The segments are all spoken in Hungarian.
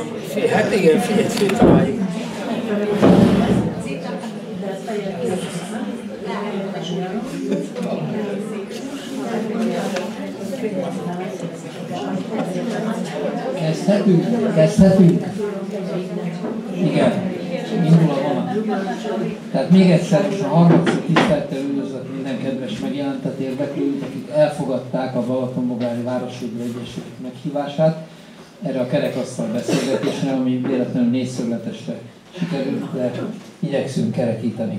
Hát igen, figyelj, féltaláljuk. Kezdhetünk. Igen, indul a vonat. Tehát még egyszer most a harmadszor tisztelettel üdvözlök minden kedves megjelentet érdeklődőt, akik elfogadták a Balatonbográri Városvédő Egyesület meghívását erre a kerekasztal beszélgetésre, ami véletlenül négyszögletesre sikerült, de igyekszünk kerekíteni.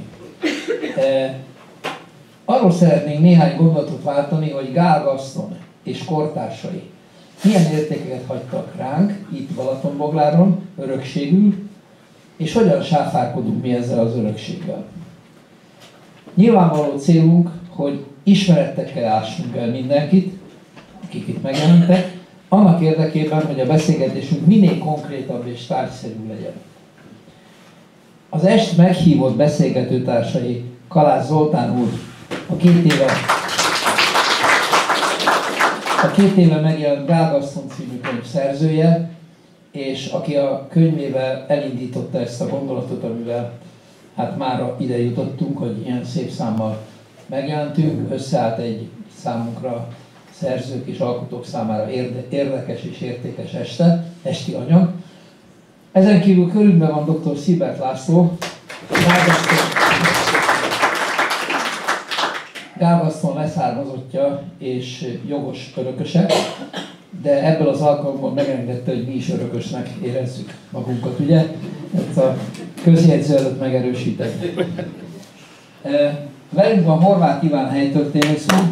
Arról szeretnénk néhány gondolatot váltani, hogy Gál Gaston és kortársai milyen értékeket hagytak ránk itt Balatonbogláron, örökségül, és hogyan sáfárkodunk mi ezzel az örökséggel. Nyilvánvaló célunk, hogy ismerettekkel ássunk el mindenkit, akik itt megjelentek, annak érdekében, hogy a beszélgetésünk minél konkrétabb és tárgyszerű legyen. Az est meghívott beszélgetőtársai Kalász Zoltán úr, a két éve megjelent Gál Gaston című könyv szerzője, és aki a könyvével elindította ezt a gondolatot, amivel hát mára ide jutottunk, hogy ilyen szép számmal megjelentünk, összeállt egy számunkra szerzők és alkotók számára érdekes és értékes esti anyag. Ezen kívül körünkben van dr. Szibert László, Gál Gaston leszármazottja és jogos örököse, de ebből az alkalommal megengedte, hogy mi is örökösnek érezzük magunkat, ugye? Ezt a közjegyző előtt megerősíteni. Velünk van Horváth Iván helytörténész úr,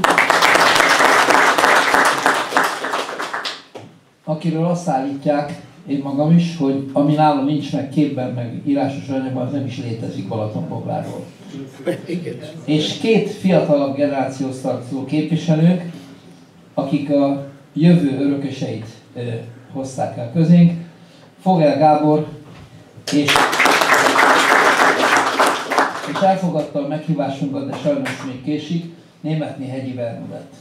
akiről azt állítják, én magam is, hogy ami nálam nincs meg képben, meg írásos anyagban, az nem is létezik Balatonbogláról. És két fiatalabb generációhoz tartozó képviselők, akik a jövő örököseit hozták el közénk, Fogel Gábor, és elfogadta a meghívásunkat, de sajnos még késik, Németné Hegyi Bernadett.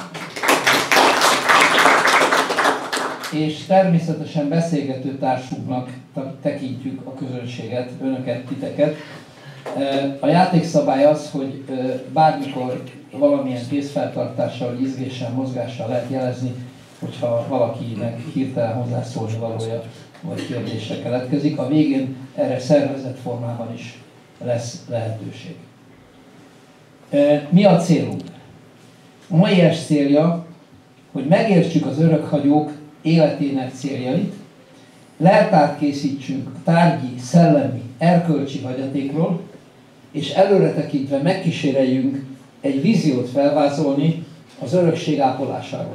És természetesen beszélgető társunknak tekintjük a közönséget, önöket, titeket. A játékszabály az, hogy bármikor valamilyen kézfeltartással, izgéssel, mozgással lehet jelezni, hogyha valakinek hirtelen hozzászólni valója vagy kérdésre keletkezik. A végén erre szervezett formában is lesz lehetőség. Mi a célunk? A mai est célja, hogy megértsük az örökhagyók életének céljait, leltárt készítsünk a tárgyi, szellemi, erkölcsi hagyatékról, és előre tekintve megkíséreljünk egy víziót felvázolni az örökség ápolásáról.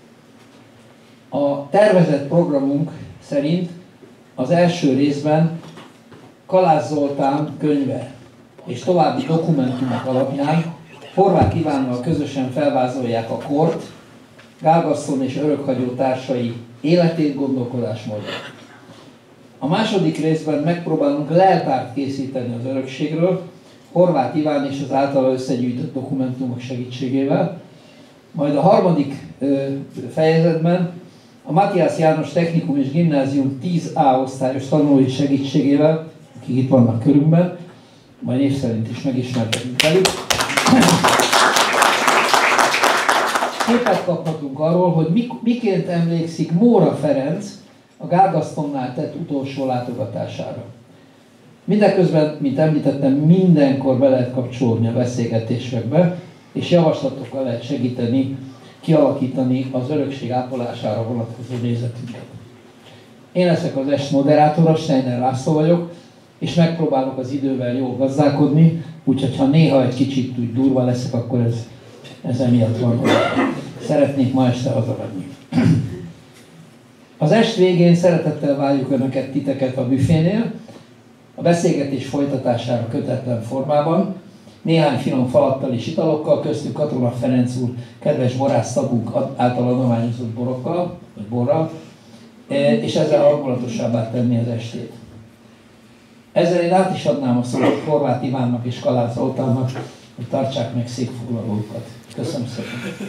A tervezett programunk szerint az első részben Kalász Zoltán könyve és további dokumentumok alapján Horváth Ivánnal közösen felvázolják a kort, Gál Gaston és örökhagyó társai életét, gondolkodásmódját. A második részben megpróbálunk leltárt készíteni az örökségről, Horváth Iván és az általa összegyűjtött dokumentumok segítségével. Majd a harmadik fejezetben a Matthias János Technikum és Gimnázium 10A osztályos tanulói segítségével, akik itt vannak körünkben, majd név szerint is megismerkedünk velük. Képet kaphatunk arról, hogy miként emlékszik Móra Ferenc a Gál Gastonnál tett utolsó látogatására. Mindeközben, mint említettem, mindenkor be lehet kapcsolódni a beszélgetésekbe, és javaslatokkal lehet segíteni, kialakítani az örökség ápolására vonatkozó nézetünket. Én leszek az est moderátora, Steiner László vagyok, és megpróbálok az idővel jól gazdálkodni, úgyhogy ha néha egy kicsit úgy durva leszek, akkor ez emiatt van, hogy szeretnék ma este hazamenni. Az est végén szeretettel várjuk Önöket, titeket a büfénél, a beszélgetés folytatására kötetlen formában, néhány finom falattal és italokkal, köztük Katona Ferenc úr kedves borásztagunk által adományozott borokkal, vagy borral, és ezzel hangulatosabbá tenni az estét. Ezzel én át is adnám a szót Horváth Ivánnak és Kalász Zoltánnak, hogy tartsák meg székfoglalókat. Köszönöm szépen!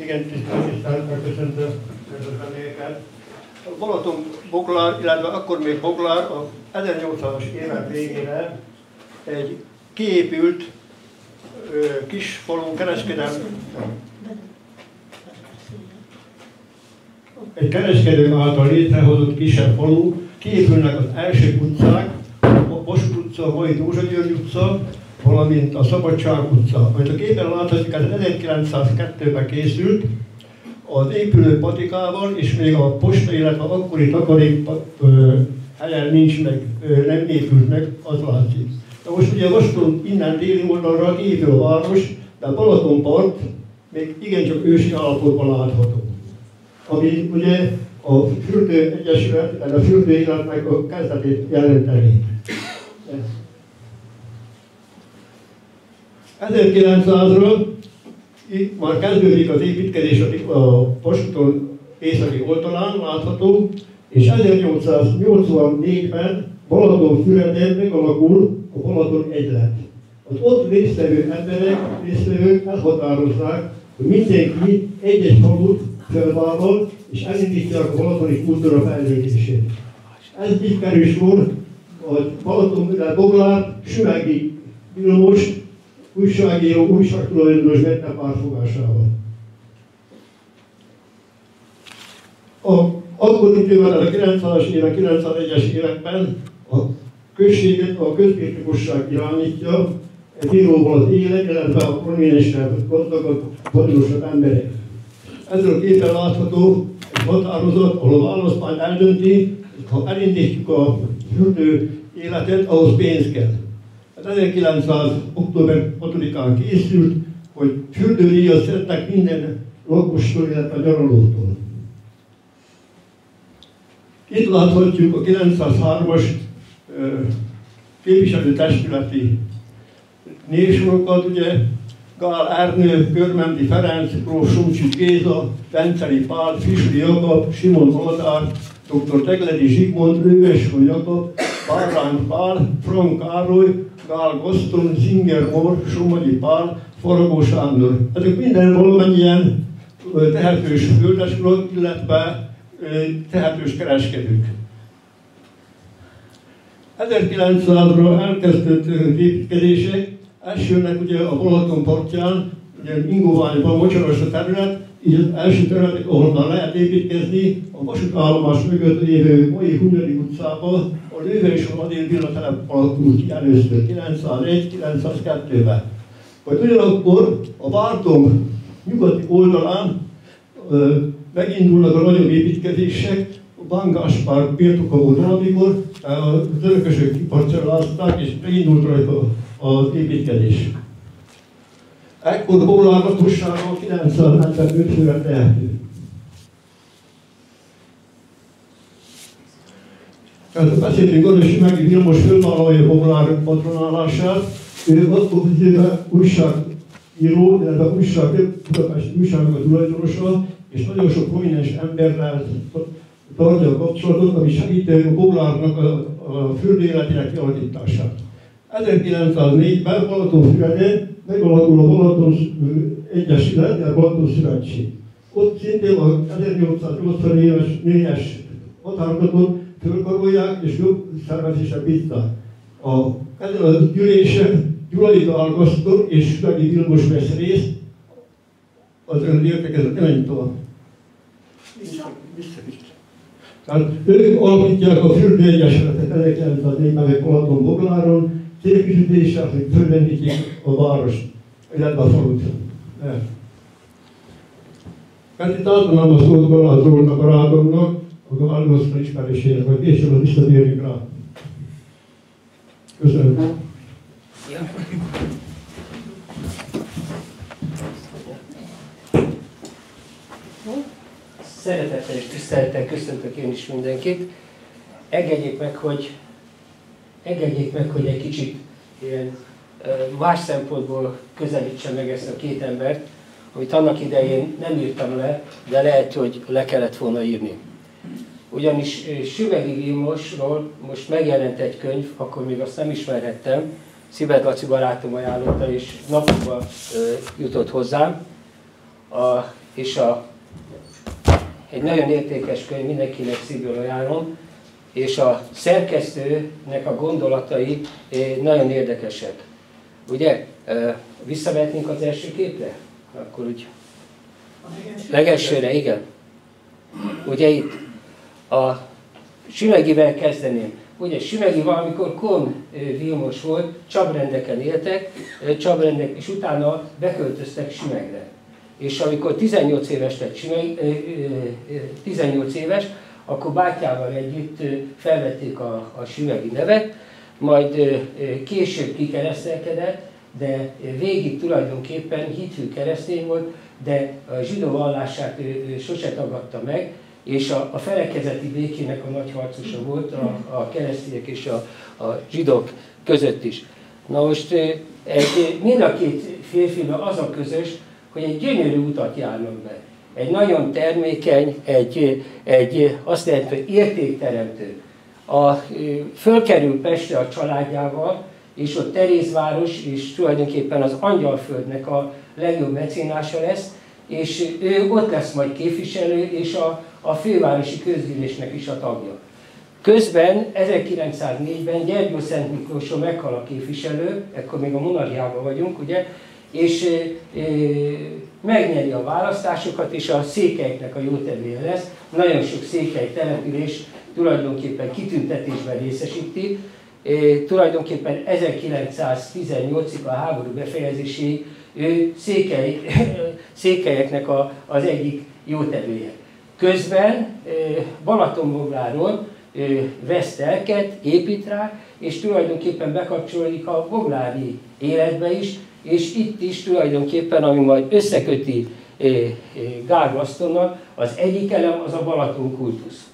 Igen, tisztelettel köszöntöm a vendégeket. Balaton-Boglár, illetve akkor még Boglár a 1800-as évek végére egy kiépült kis falu kereskedő által létrehozott kisebb falu, kiépülnek az első utcák, a Kossuth utca, mai Dózsa György utca, valamint a Szabadság utca. Amit a képen láthatjuk, ez 1902-ben készült, az épülő patikával, és még a posta, illetve akkori takarék helyen nincs meg, nem épült meg, az látszik. Na most ugye Vaston innen déli oldalra kiépül a város, de a Balatonpart még igencsak ősi állapotban látható. Ami ugye a Fürdő Egyesület, a Fürdő életnek a kezdetét jelenteni. 1900-ról itt már kezdődik az építkezés a vasúton északi oldalán látható, és 1884-ben Balatonfüreden megalakul a Balaton Egylet. Az ott résztvevő résztvevők elhatározzák, hogy mindenki egy-egy falut felvállal, és elindítják a balatoni kultúra fejlődését. Ez így kerül sor a Balaton-Boglár Süvegi Vilmos újságíró, újságtulajdonos vette párfogásával. Akkor időben, a 90-as évek, 91-es években a községet a közbirtokosság irányítja, egy íróval az élet, illetve a prominensebb, gazdagabb, vagyonosabb emberek. Ezzel a képen látható egy határozat, ahol a választmány eldönti, hogy ha elindítjuk a fürdő életet, ahhoz pénz kell. 1900. október 6-án készült, hogy fürdődíjat szedtek minden lakostól, illetve a nyaralótól. Itt láthatjuk a 903-as képviselőtestületi névsorokat, ugye Gál Ernő, Körmendi Ferenc, Gróf Somcsit Géza, Venceli Pál, Fisri Jakab, Simon Oldár, dr. Tegledi Zsigmond, Lővesson Jakab, Bárány Pál, Frank Károly, Gál Goszton, Zinger Mór, Somogyi Pál, Faragó Sándor. Ezek minden valamennyien tehetős földesurak, illetve tehetős kereskedők. 1900-ra elkezdett építkezések, elsőnek ugye a Balaton partján, ugye Ingoványban mocsaras a terület, így az első területek, ahol lehet építkezni, a vasútállomás mögött lévő mai Hunyadi utcában a Lőve és a Madél villatelep alakult ki először 901-902-ben. Vagy ugyanakkor a Vártom nyugati oldalán megindulnak a nagyobb építkezések, a Bangáspár birtoka volt valamikor, az örökösök kiparcellázták és megindult rajta az építkezés. Ekkor Boglár lakossága 945 főre tehető. Tehát beszéltünk arra, hogy Süvegi Vilmos fölvállalja Boglár patronálását. Ő akkor újságíró, illetve Budapesti újságnak a tulajdonosa, és nagyon sok prominens emberrel tartja a kapcsolatot, ami segíti a Boglárnak a fürdő életének kialakítását. 1904-ben Balatonfüreden megalakul a Balaton Egyesület, a Balaton Szövetség. Ott szintén a 1884-es határozatot fölkarolják és jobb szervezésre bízták. Ezen a gyűlésen Gyulai Gál Gaszton és Süvegi Vilmos vesz részt, az ön értekezett, nem menj tovább. Tehát ők alapítják a Fürdő Egyesületet 1904-ben meg Balaton-Bogláron, célküzdéssel, hogy fölrendítik a várost, illetve a falut. Hát itt átadnám a szót Galál Zoltnak, a barátomnak, a Gál Gaszton ismerésének, hogy később visszatérjük rá. Köszönöm. Szeretettel és tisztelettel köszöntök én is mindenkit. Engedjék meg, hogy egy kicsit ilyen más szempontból közelítsem meg ezt a két embert, amit annak idején nem írtam le, de lehet, hogy le kellett volna írni. Ugyanis Süvegi Vilmosról most megjelent egy könyv, akkor még azt nem ismerhettem, Szibert Laci barátom ajánlotta, és napokban jutott hozzám. A és egy nagyon értékes könyv, mindenkinek szívből ajánlom, és a szerkesztőnek a gondolatai nagyon érdekesek. Ugye, visszavetnénk az első képre? Akkor úgy legelsőre, igen. Ugye itt a Sümegivel kezdeném. Ugye Sümegi valamikor Kohn Vilmos volt, csabrendeken éltek, és utána beköltöztek Sümegre. És amikor 18 éves lett 18 éves, akkor bátyával együtt felvették a sümegi nevet, majd később kikeresztelkedett, de végig tulajdonképpen hithű keresztény volt, de a zsidó vallását ő sose tagadta meg, és a felekezeti békének a nagy harcosa volt a keresztények és a zsidók között is. Na most mind a két férfinak az a közös, hogy egy gyönyörű utat járnak be. Egy nagyon termékeny, azt jelenti, hogy értékteremtő. Fölkerül Pestre a családjával, és ott Terézváros, és tulajdonképpen az Angyalföldnek a legjobb mecénása lesz, és ő ott lesz majd képviselő, és a fővárosi közgyűlésnek is a tagja. Közben 1904-ben Gyergyó Szent Miklóson meghal a képviselő, ekkor még a monarchiában vagyunk, ugye, és megnyeri a választásokat, és a székelyeknek a jótevője lesz. Nagyon sok székely település tulajdonképpen kitüntetésben részesíti. Tulajdonképpen 1918-ig a háború befejezéséig ő székelyeknek az egyik jótevője. Közben Balatonbogláron vesz telket, épít rá, és tulajdonképpen bekapcsolódik a boglári életbe is, és itt is tulajdonképpen, ami majd összeköti Gál Gasztonnal, az egyik elem az a Balaton kultusz.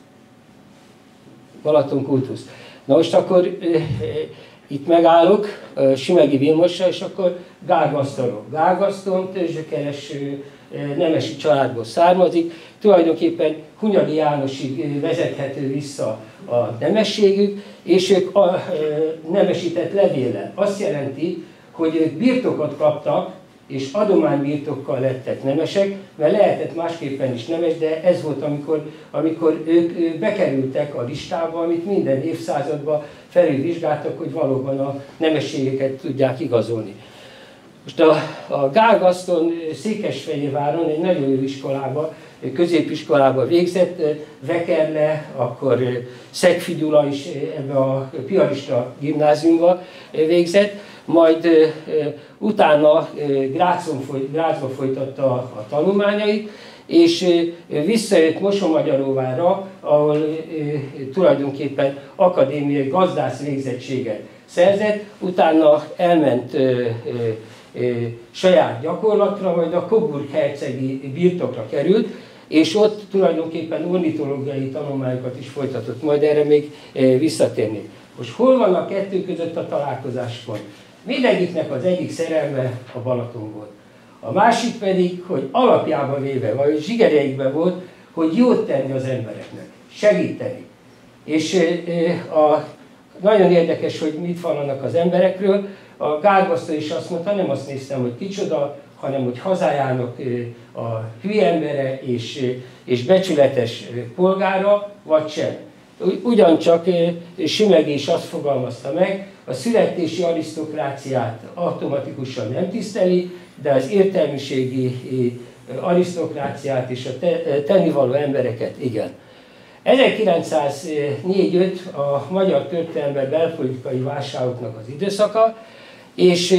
Balaton kultusz. Na most akkor itt megállok Sümegi Vilmossal, és akkor Gál Gasztonról. Gál Gaszton törzsökeres nemesi családból származik, tulajdonképpen Hunyadi Jánosig vezethető vissza a nemességük, és ők nemesített levéllel. Azt jelenti, hogy ők birtokot kaptak, és adománybirtokkal lettek nemesek, mert lehetett másképpen is nemes, de ez volt, amikor ők bekerültek a listába, amit minden évszázadban felülvizsgáltak, hogy valóban a nemességeket tudják igazolni. Most a Gál Gaszton Székesfehérváron egy nagyon jó iskolába, középiskolába végzett, Vekerle, akkor Szegfi Gyula is ebbe a piarista gimnáziumba végzett, majd utána Grácsba folytatta a tanulmányait, és visszajött Mosonmagyaróvára, ahol tulajdonképpen akadémiai gazdász végzettséget szerzett, utána elment saját gyakorlatra, majd a Coburg hercegi birtokra került, és ott tulajdonképpen ornitológiai tanulmányokat is folytatott, majd erre még visszatérnék. Most hol van a kettő között a találkozáspont? Mindegyiknek az egyik szerelme a Balaton volt. A másik pedig, hogy alapjában véve, vagy zsigereikben volt, hogy jót tenni az embereknek, segíteni. És nagyon érdekes, hogy mit vallanak az emberekről. A Gál Gaszton is azt mondta, nem azt néztem, hogy kicsoda, hanem hogy hazájának a hülye embere és becsületes polgára, vagy sem. Ugyancsak Sümegi is azt fogalmazta meg, a születési arisztokráciát automatikusan nem tiszteli, de az értelmiségi arisztokráciát és a tennivaló embereket igen. 1904-5 a magyar történelemben belpolitikai válságoknak az időszaka, és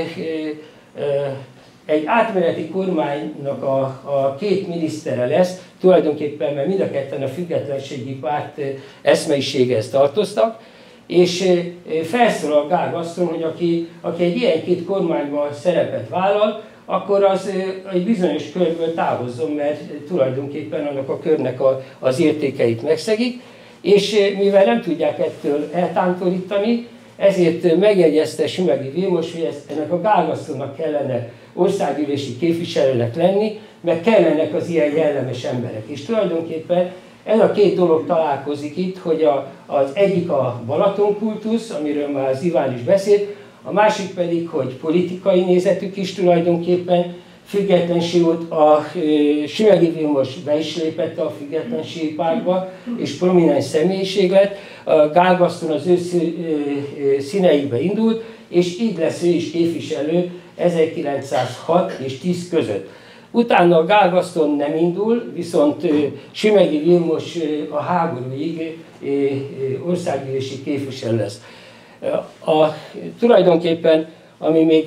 egy átmeneti kormánynak a két minisztere lesz, tulajdonképpen mert mind a ketten a függetlenségi párt eszmeiséghez tartoztak, és felszólal Gál Gaszton, hogy aki egy ilyen két kormányban szerepet vállal, akkor az egy bizonyos körből távozzon, mert tulajdonképpen annak a körnek az értékeit megszegik, és mivel nem tudják ettől eltántorítani, ezért megjegyezte Sümegi Vilmos, hogy ennek a Gál Gasztonnak kellene országgyűlési képviselőnek lenni, meg kellenek az ilyen jellemes emberek. És tulajdonképpen ez a két dolog találkozik itt, hogy az egyik a Balaton kultusz, amiről már az Iván is beszélt, a másik pedig, hogy politikai nézetük is tulajdonképpen függetlenségot, a Sümegi Vilmos be is lépett a függetlenségi pártba, és prominens személyiség lett. A Gál Gaszton az ő színeibe indult, és így lesz ő is képviselő 1906 és 10 között. Utána a Gál Gaszton nem indul, viszont Sümegi Vilmos a háborúig országgyűlési képviselő lesz. Tulajdonképpen, ami még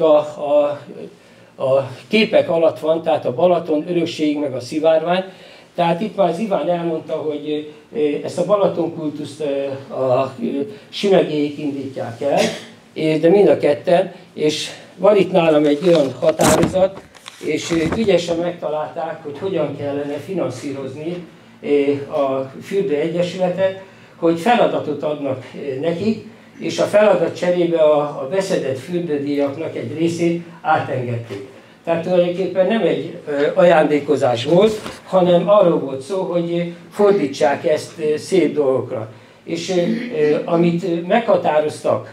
a képek alatt van, tehát a Balaton örökségig, meg a szivárvány. Tehát itt már az Iván elmondta, hogy ezt a Balatonkultuszt a Sümegéik indítják el, de mind a ketten, és van itt nálam egy olyan határozat, és ügyesen megtalálták, hogy hogyan kellene finanszírozni a fürdőegyesületet, hogy feladatot adnak nekik, és a feladat cserébe a beszedett fürdődíjaknak egy részét átengedték. Tehát tulajdonképpen nem egy ajándékozás volt, hanem arról volt szó, hogy fordítsák ezt szép dolgokra. És amit meghatároztak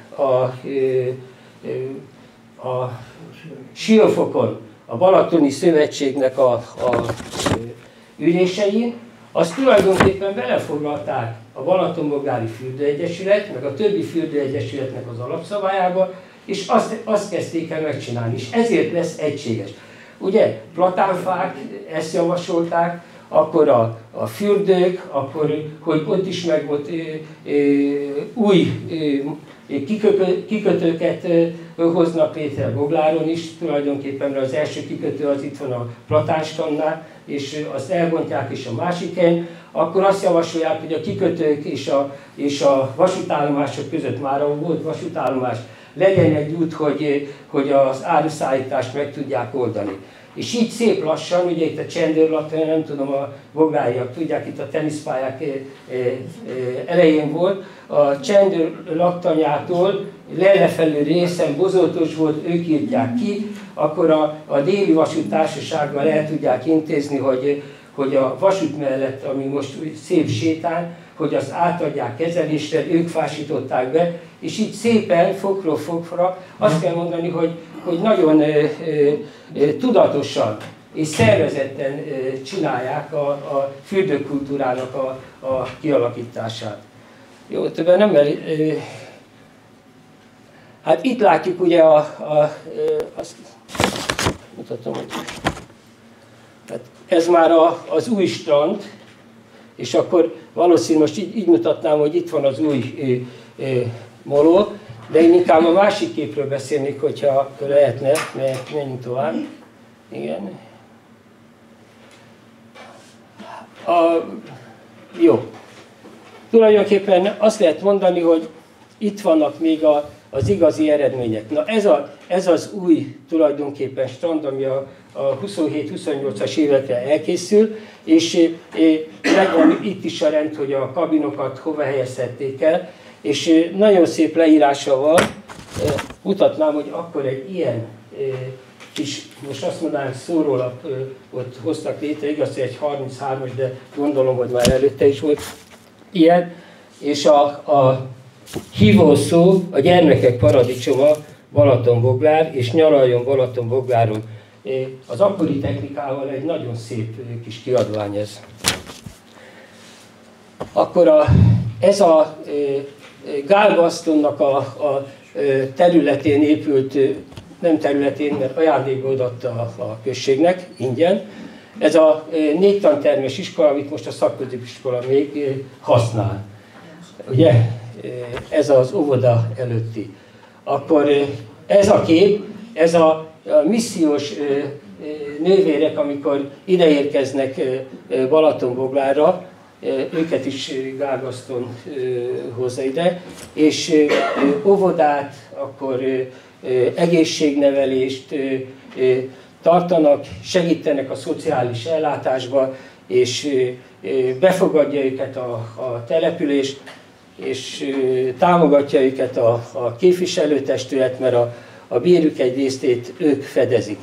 a Siófokon, a Balatoni Szövetségnek a ülésein, azt tulajdonképpen belefoglalták a Balatonbogdári Fürdőegyesület, meg a többi fürdőegyesületnek az alapszabályába, és azt kezdték el megcsinálni, és ezért lesz egységes. Ugye platánfák, ezt javasolták, akkor a fürdők, akkor, hogy ott is meg volt új kikötőket hoznak létre Bogláron is, tulajdonképpen mert az első kikötő az itt van a Platánstannál, és azt elbontják is a másik helyen, akkor azt javasolják, hogy a kikötők és a vasútállomások között már volt vasútállomás, legyen egy út, hogy az áruszállítást meg tudják oldani. És így szép lassan, ugye itt a csendőrlaktanya, nem tudom, a bogláriak tudják, itt a teniszpályák elején volt, a csendőrlaktanyától lelefelő részen bozótos volt, ők írják ki, akkor a déli vasúttársasággal el tudják intézni, hogy a vasút mellett, ami most szép sétál, hogy azt átadják kezelésre, ők fásították be, és így szépen, fokról fokra azt kell mondani, hogy nagyon tudatosan és szervezetten csinálják a fürdőkultúrának a kialakítását. Jó, többen nem hát itt látjuk ugye azt mutatom, hogy hát ez már az új strand, és akkor valószínűleg most így mutatnám, hogy itt van az új moló, de én inkább a másik képről beszélnék, hogyha lehetne, mert menjünk tovább. Igen. Jó. Tulajdonképpen azt lehet mondani, hogy itt vannak még az igazi eredmények. Na ez az új tulajdonképpen strand, ami a 27-28-as évekre elkészül, és megvan itt is a rend, hogy a kabinokat hova helyezhették el, és nagyon szép leírása van. Mutatnám, hogy akkor egy ilyen kis, most azt mondanám, szórólapot hoztak létre, igaz, hogy egy 33-as, de gondolom, hogy már előtte is volt ilyen, és a hívószó a gyermekek paradicsoma Balatonboglár, és nyaraljon Balatonbogláron. Az akkori technikával egy nagyon szép kis kiadvány ez. Akkor ez a Gál Gasztonnak a területén épült, nem területén, mert ajándékba odaadta a községnek, ingyen. Ez a 4 tantermes iskola, amit most a szakközépiskola még használ. Ugye? Ez az óvoda előtti. Akkor ez a kép, ez a missziós nővérek, amikor ideérkeznek Balatonboglárra, őket is Gál Gaszton hozza ide, és óvodát, akkor egészségnevelést tartanak, segítenek a szociális ellátásba, és befogadja őket a település, és támogatja őket a képviselőtestület, mert a bérük egy részét ők fedezik.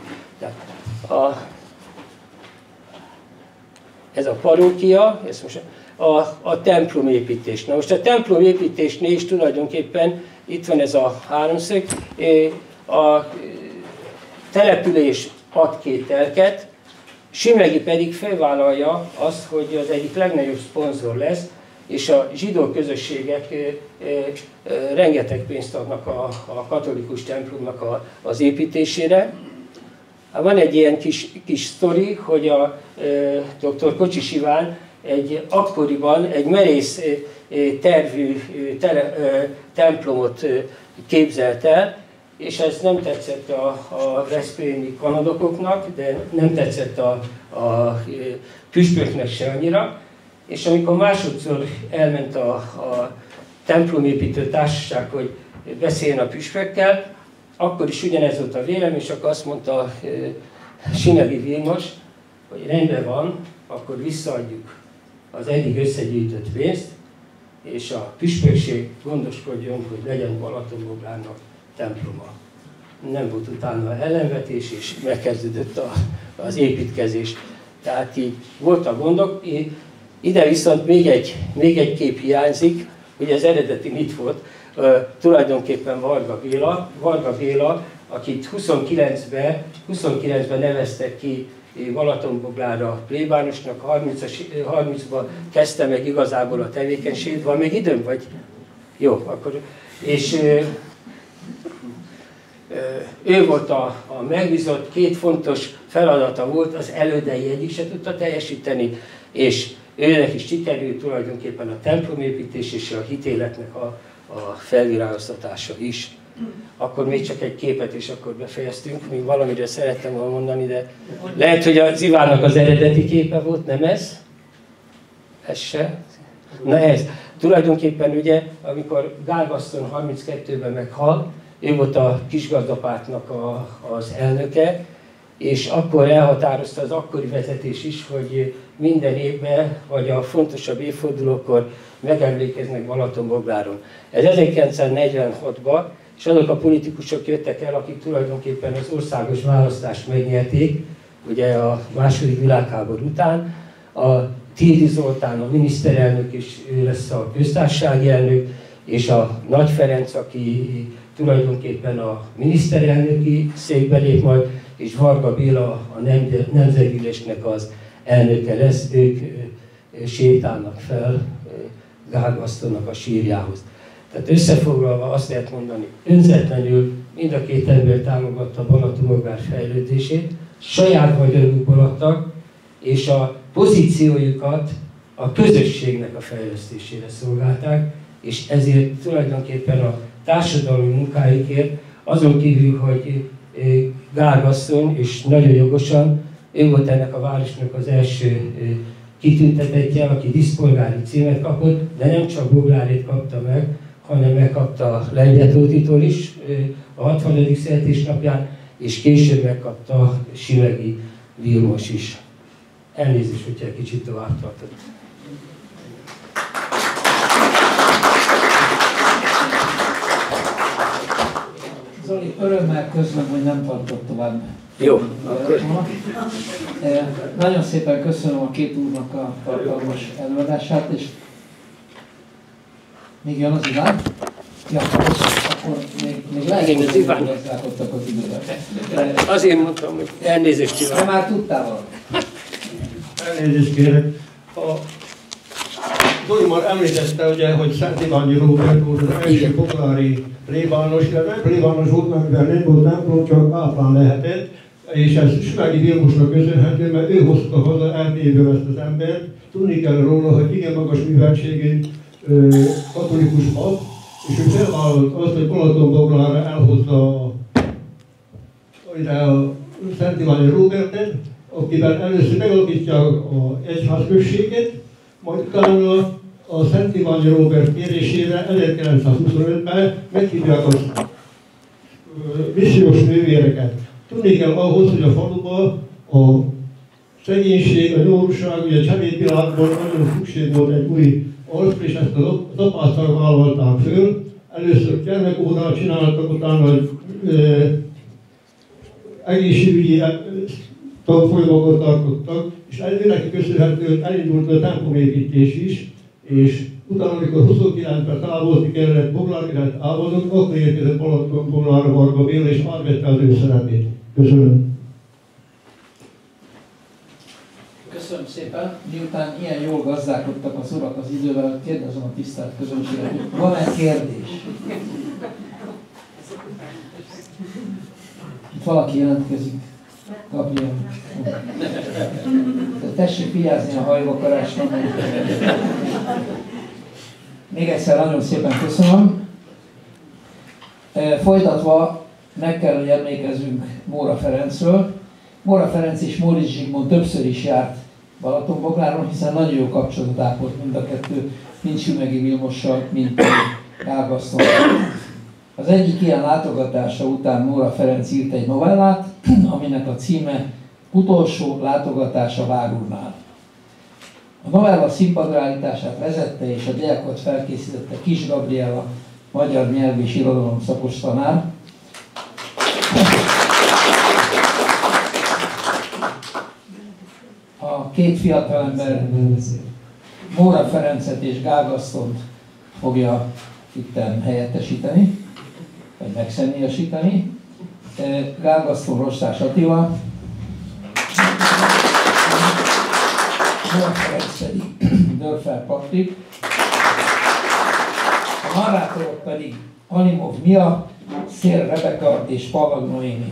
Ez a parókia, ez most a templomépítés. Na most a templomépítésnél is tulajdonképpen itt van ez a háromszög. A település ad 2 telket, Simlegi pedig felvállalja azt, hogy az egyik legnagyobb szponzor lesz, és a zsidó közösségek rengeteg pénzt adnak a katolikus templomnak az építésére. Van egy ilyen kis sztori, hogy a dr. Kocsis Iván akkoriban egy merész tervű templomot képzelt el, és ez nem tetszett a veszprémi kanadokoknak, de nem tetszett a püspöknek se annyira. És amikor másodszor elment a templomépítő társaság, hogy beszéljen a püspökkel, akkor is ugyanez volt a vélemény, és akkor azt mondta Simlegi Vilmos, hogy rendben van, akkor visszaadjuk az eddig összegyűjtött pénzt, és a püspökség gondoskodjon, hogy legyen Balatonboglárnak temploma. Nem volt utána ellenvetés, és megkezdődött az építkezés. Tehát így voltak gondok. Ide viszont még egy kép hiányzik, ugye az eredeti mit volt, tulajdonképpen Varga Béla, akit 29-ben neveztek ki Balatonboglára plébánosnak, 30-ban kezdte meg igazából a tevékenységet. Van még időm, vagy? Jó, akkor... És ő volt a megbízott, 2 fontos feladata volt, az elődei egyik se tudta teljesíteni, és őnek is sikerült tulajdonképpen a templomépítés és a hitéletnek a felvirágoztatása is. Akkor még csak egy képet, és akkor befejeztünk. Még valamire szerettem volna mondani, de lehet, hogy az Ivánnak az eredeti képe volt, nem ez? Ez se? Na ez. Tulajdonképpen ugye, amikor Gál Gaston 32-ben meghal, ő volt a kisgazdapártnak az elnöke, és akkor elhatározta az akkori vezetés is, hogy minden évben, vagy a fontosabb évfordulókor megemlékeznek Balatonbogláron. Ez 1946-ban, és azok a politikusok jöttek el, akik tulajdonképpen az országos választást megnyerték, ugye a II. Világháború után. A Tildy Zoltán, a miniszterelnök, és ő lesz a köztársasági elnök, és a Nagy Ferenc, aki tulajdonképpen a miniszterelnöki székbe lép majd, és Varga Béla a Nemzetgyűlésnek az elnöke lesz, ők sétálnak fel Gál Gastonnak a sírjához. Tehát összefoglalva azt lehet mondani, önzetlenül mind a 2 ember támogatta Balatonboglár fejlődését, saját vagyonukból adtak, és a pozíciójukat a közösségnek a fejlesztésére szolgálták, és ezért tulajdonképpen a társadalmi munkáikért, azon kívül, hogy Gál Gaston, és nagyon jogosan, ő volt ennek a városnak az első kitüntetettje, aki díszpolgári címet kapott, de nem csak Boglárét kapta meg, hanem megkapta Lengyel Tótitól is a 60. születésnapján, és később megkapta Simlegi Vilmos is. Elnézést, hogyha egy kicsit tovább tartott. Zoli, örömmel közlöm, hogy nem tartott tovább. Jó, akkor... Nagyon szépen köszönöm a 2 úrnak a tartalmas előadását, és még jön az Iván? Ja, akkor még lehet, hogy gazdálkodtak az időben. Azért mondtam, hogy elnézést Iván. De már tudtál valamit. Elnézést kérek. Zoli már említette, ugye, hogy Szent Iványi Róbert volt az első boglári plébános, de nem plébános volt, mert mivel nem volt templom, csak káplán lehetett, és ez Simlegi Vilmosnak köszönhető, mert ő hozta haza Erdélyből ezt az embert. Tudni kell róla, hogy igen magas műveltségű katolikus pap, és ő felvállalt azt, hogy Balatonboglára elhozza a Szent Iványi Róbertet, akivel először megalapítja az egyházközséget, majd utána a Szent Iványi Róbert kérésére 1925-ben meghívják a missziós nővéreket. Tudni kell ahhoz, hogy a faluban a szegénység, a nyomorúság, ugye a csemétvilágban nagyon szükség volt egy új alapra, és ezt az apáccal vállalták föl. Először gyermekódát csináltak, utána egészségügyi tanfolyamokat tartottak, és neki köszönhetően elindult a templomépítés is, és utána, amikor 29-ben távozni kellett, Boglár kellett áldozok, akkor érkezett Balatonboglára Varga Béla, és átvette az ő szerepét. Köszönöm. szépen. Miután ilyen jól gazdálkodtak az urak az idővel, kérdezem a tisztelt közönséget, hogy van-e kérdés? Itt valaki jelentkezik. Gabriel. Tessék vigyázni a hajvakarásnak. Még egyszer nagyon szépen köszönöm. Folytatva meg kell, hogy emlékezzünk Móra Ferencről. Móra Ferenc és Móricz Zsigmond többször is járt Balatonbogláron, hiszen nagyon jó kapcsolatot ápolt mind a kettő, mind Sümegi Vilmossal, mind Gál Gasztonnal. Az egyik ilyen látogatása után Móra Ferenc írt egy novellát, aminek a címe Utolsó látogatása Várurnál. A novella színpadra állítását vezette és a diákot felkészítette Kis Gabriella, magyar nyelv és irodalom szakos tanár. A két fiatalember Móra Ferencet és Gál Gasztont fogja itten helyettesíteni, vagy megszemélyesíteni. Gál Gaszton Rostás Attila, Móra Ferenc pedig Dörfer Patrik, a narrátorok pedig Alimov Mia, Szél Rebeka és Palag Noémi.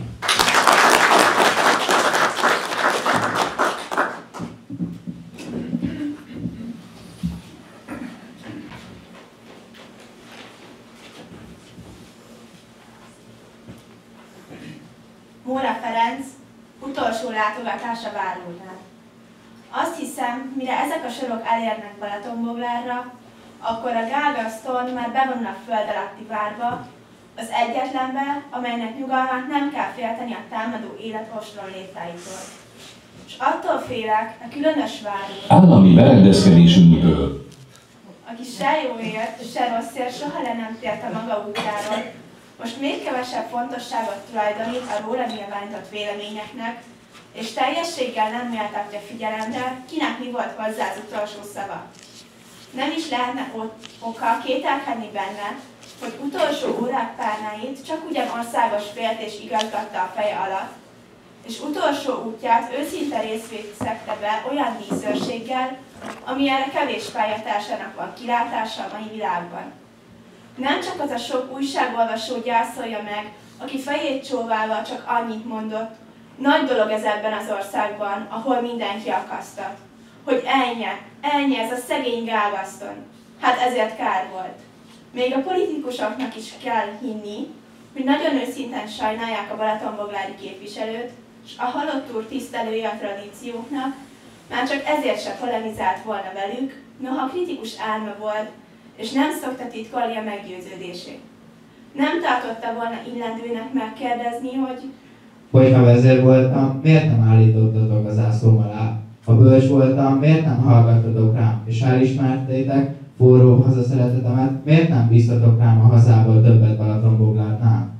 Móra Ferenc utolsó látogatása Várurnál. Azt hiszem, mire ezek a sorok elérnek Balatonboglárra, akkor a Gál Gaszton már bevonul a föld alatti várba, az egyetlenbe, amelynek nyugalmát nem kell félteni a támadó élet ostronlétáitól. És attól félek a különös várról, állami berendezkedésünkből, aki se jóért, se rosszért soha le nem tért a maga útjáról, most még kevesebb fontosságot tulajdonít a róla nyilvánított véleményeknek, és teljességgel nem méltatja figyelemre, kinek mi volt hozzá az utolsó szava. Nem is lehetne oka kételkedni benne, hogy utolsó órák párnáit csak ugyan országos féltés igazgatta a feje alatt, és utolsó útját őszinte részvét szegte be olyan díszőrséggel, amilyenre kevés pályatársának van kilátása a mai világban. Nem csak az a sok újságolvasó gyászolja meg, aki fejét csóválva csak annyit mondott, nagy dolog ez ebben az országban, ahol mindenki akasztat. Hogy ennyi ez a szegény Gál Gaszton. Hát ezért kár volt. Még a politikusoknak is kell hinni, hogy nagyon őszinten sajnálják a balatonboglári képviselőt, és a halott úr tisztelője a tradícióknak, már csak ezért se polemizált volna velük, noha kritikus álma volt, és nem szokta titkolni a meggyőződését. Nem tartotta volna illendőnek megkérdezni, hogy hogyha vezér voltam, miért nem állítottatok az zászlóm alá? Ha bölcs voltam, miért nem hallgattatok rám? És ha elismertétek forró hazaszeretetemet, miért nem bíztatok rám a hazából többet Balatonboglárnál?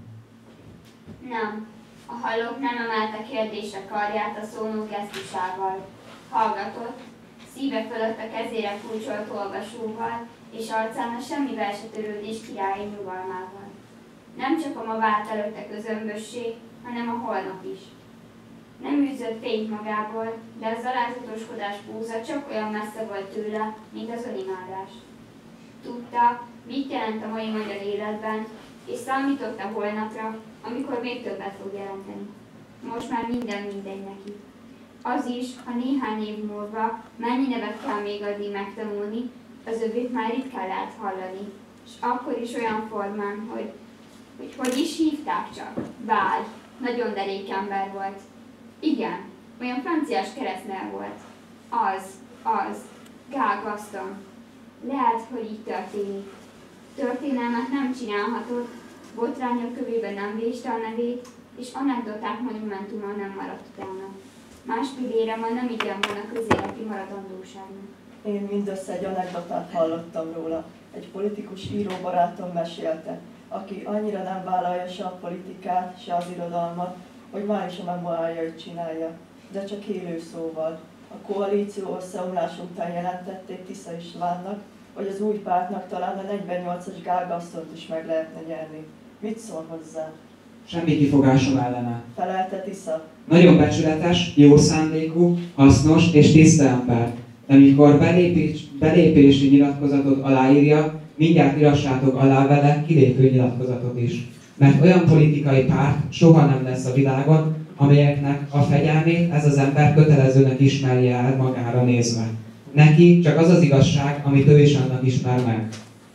Nem. A halott nem emelte kérdésre karját a szónok gesztusával. Hallgatott, szíve fölött a kezére kulcsolt olvasóval, és arcán a semmivel se törődés királyi nyugalmával. Nem csak a ma vált előtte közömbösség, hanem a holnap is. Nem űzött fényt magából, de az alázatoskodás búza csak olyan messze volt tőle, mint az önimádás. Tudta, mit jelent a mai magyar életben, és számított a holnapra, amikor még többet fog jelenteni. Most már minden mindegy neki. Az is, ha néhány év múlva mennyi nevet kell még addig megtanulni, az övét már ritkán lehet hallani, és akkor is olyan formán, hogy is hívták csak? Bál. Nagyon derék ember volt. Igen, olyan franciás keresztnév volt. Az, Gál Gaszton. Lehet, hogy így történik. Történelmet nem csinálhatott, botrányok kövében nem véste a nevét, és anekdoták monumentuma nem maradt utána. Más pillére ma nem igen van a közéleti maradandóságnak. Én mindössze egy anekdotát hallottam róla. Egy politikus íróbarátom mesélte, aki annyira nem vállalja se a politikát, se az irodalmat, hogy már is a memoárjait csinálja, de csak élő szóval. A koalíció összeomlás után jelentették Tisza Istvánnak, hogy az új pártnak talán a 48-as Gál Gasztont is meg lehetne nyerni. Mit szól hozzá? Semmi kifogásom ellene. Felelte Tisza. Nagyon becsületes, jó szándékú, hasznos és tiszta ember. De mikor belépési nyilatkozatot aláírja, mindjárt írassátok alá vele kilépő nyilatkozatot is. Mert olyan politikai párt soha nem lesz a világon, amelyeknek a fegyelmét ez az ember kötelezőnek ismerje el magára nézve. Neki csak az az igazság, amit ő is annak ismer meg.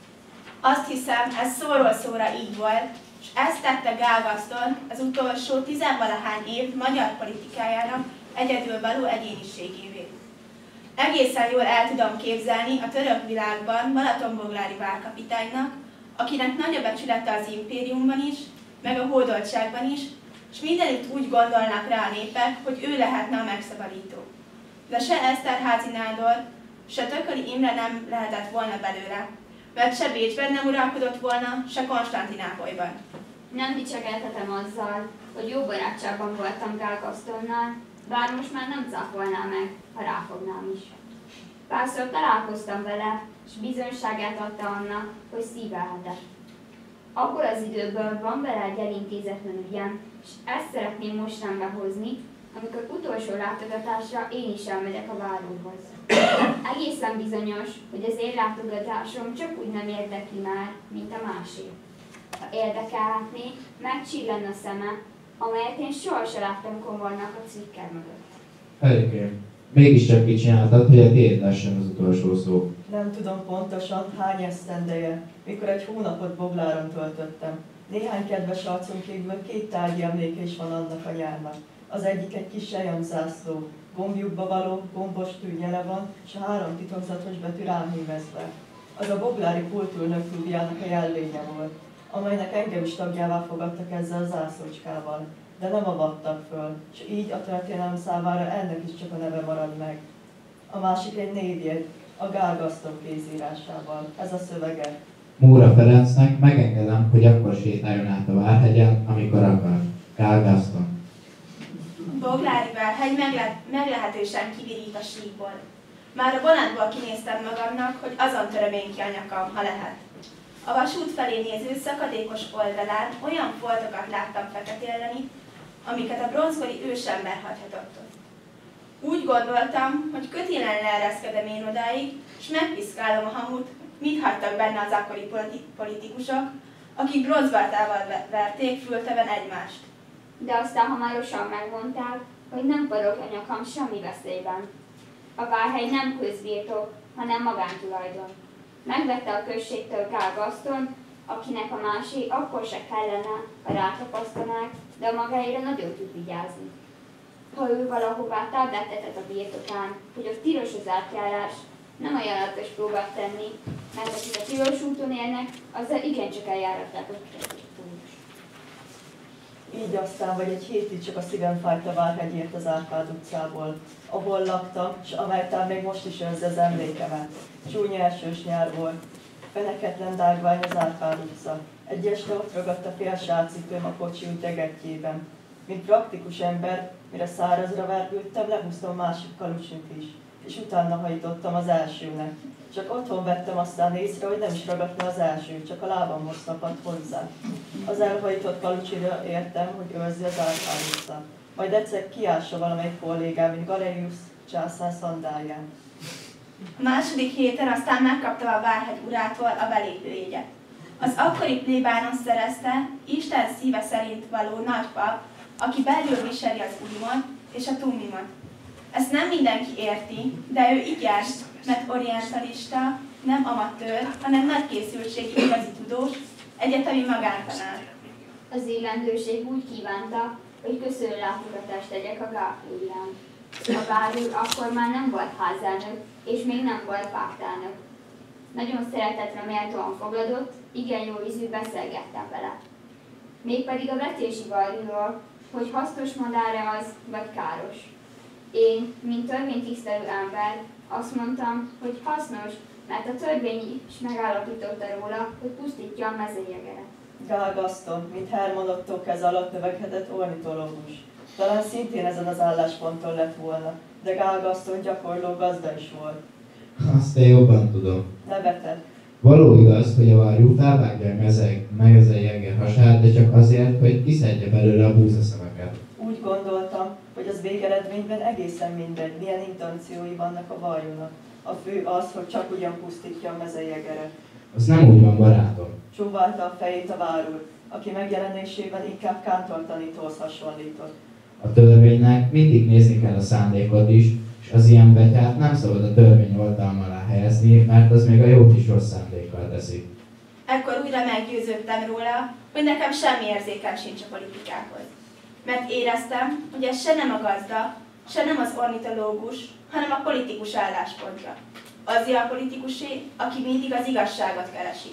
Azt hiszem, ez szóról szóra így volt, és ezt tette Gál Gaston az utolsó tizenvalahány év magyar politikájának egyedülvaló egyéniségévé. Egészen jól el tudom képzelni a török világban Balatonboglári várkapitánynak, akinek nagy a becsülete az impériumban is, meg a hódoltságban is, és mindenütt úgy gondolnak rá a népek, hogy ő lehetne a megszabadító. De se Eszterházy Nádor, se Tököli Imre nem lehetett volna belőle, mert se Bécsben nem uralkodott volna, se Konstantinápolyban. Nem dicsekedhetem azzal, hogy jó barátságban voltam Gál Gastonnal, bár most már nem cáfolnám meg, ha ráfognám is. Párszor találkoztam vele, és bizonyságát adta annak, hogy szívelhetett. Abból az időből van vele egy elintézetlen ügyem, és ezt szeretném most rendbe hozni, amikor utolsó látogatásra én is elmegyek a várúrhoz. Egészen bizonyos, hogy az én látogatásom csak úgy nem érdekli már, mint a másé. Ha érdekelhetné, megcsillan a szeme, amelyet én sohasem láttam komornak a cikkel mögött. Elégém. Mégiscsak mit csináltad, hogy a tiéd lessen az utolsó szó? Nem tudom pontosan hány esztendeje, mikor egy hónapot Bogláron töltöttem. Néhány kedves arcunk kívül 2 tárgyi emléke is van annak a nyárnak. Az egyik egy kis zászló, gombjukba való, gombos tűnyele van, és a 3 titokzatos betű rám hímezve. Az a Boglári Kultúrnök klubjának a jellénye volt, amelynek engem is tagjává fogadtak ezzel a zászlócskával, de nem avattak föl, és így a történelem számára ennek is csak a neve marad meg. A másik egy névjegy, a Gál Gaston kézírásával. Ez a szövege. Móra Ferencnek megengedem, hogy akkor sétáljon át a Várhegyen, amikor akar. Gál Gaston. Boglári Várhegy meglehetősen kivirít a síkból. Már a vonatból kinéztem magamnak, hogy azon töröm én ki a nyakam, ha lehet. A vasút felé néző szakadékos oldalán olyan foltokat láttam feketélni, amiket a bronzkori ősember hagyhatott ott. Úgy gondoltam, hogy kötélen leereszkedem én odáig, és megpiszkálom a hamut, mit hagytak benne az akkori politikusok, akik bronzbaltával verték fülteven egymást. De aztán hamarosan megmondták, hogy nem forog a nyakam semmi veszélyben. A Várhegy nem közbirtok, hanem magántulajdon. Megvette a községtől Gál Gaston, akinek a másé akkor se kellene, ha rátapasztanák, de a magáira nagyon tud vigyázni. Ha ő valahová táblát tetett a birtokán, hogy ott tilos az átjárás, nem ajánlatos próbát tenni, mert akik a tilos úton élnek, azzal igencsak eljáratták a kritikus. Így aztán vagy egy hétig csak a szívem fájt a Várhegyért az Árpád utcából, ahol laktam, és amelytán még most is őrzi az emlékemet. Csúnya esős nyár volt. Feneketlen dárgvány az Árpád utca. Egy este ott ragadt a fél sárcipőm a kocsi ütegetjében. Mint praktikus ember, mire szárazra vergődtem, lehúztam másik kalucsit is, és utána hajtottam az elsőnek. Csak otthon vettem aztán észre, hogy nem is ragadt le az első, csak a lábamhoz tapadt hozzá. Az elhajtott kalucsira értem, hogy őrzi az Árpád utca. Majd egyszer kiássa valamelyik kollégám, mint Galerius császár szandálján. A második héten aztán megkaptam a Várhegy urától a belépőjegyet. Az akkori plébános szerezte, Isten szíve szerint való nagypap, aki belül viseli az urimot és a tummimot. Ezt nem mindenki érti, de ő igen, mert orientalista, nem amatőr, hanem nagy készültségi igazi tudós, egyetemi magántanár. Az illendőség úgy kívánta, hogy köszönő látogatást tegyek a Gál klubján. A várúr akkor már nem volt házelnök, és még nem volt páktálnök. Nagyon szeretetre méltóan fogadott, igen jó ízű beszélgettem vele. Mégpedig a vetési varjúról, hogy hasznos madár-e az, vagy káros. Én, mint törvénytisztelő ember, azt mondtam, hogy hasznos, mert a törvény is megállapította róla, hogy pusztítja a mezőjegeret. Gál Gaston, mint Hermann Otto keze alatt növekedett ornitológus. Talán szintén ezen az állásponton lett volna, de Gál Gaston gyakorló gazda is volt. Azt én jobban tudom. Nevetett. Való igaz, hogy a varjú felvágja a mezőjeger hasát, de csak azért, hogy kiszedje belőle a búzaszemeket. Úgy gondoltam, hogy az végeredményben egészen mindegy, milyen intenciói vannak a varjúnak. A fő az, hogy csak ugyan pusztítja a mezőjegeret. Az nem úgy van, barátom. Csóválta a fejét a vár úr, aki megjelenésében inkább Kántor tanítóhoz hasonlított. A törvénynek mindig nézni kell a szándékot is, és az ilyen betyát nem szabad a törvény oltalma alá helyezni, mert az még a jót is rossz szándékkal teszi. Ekkor újra meggyőződtem róla, hogy nekem semmi érzékem sincs a politikához. Mert éreztem, hogy ez se nem a gazda, se nem az ornitológus, hanem a politikus álláspontja. Azért a politikusé, aki mindig az igazságot keresi.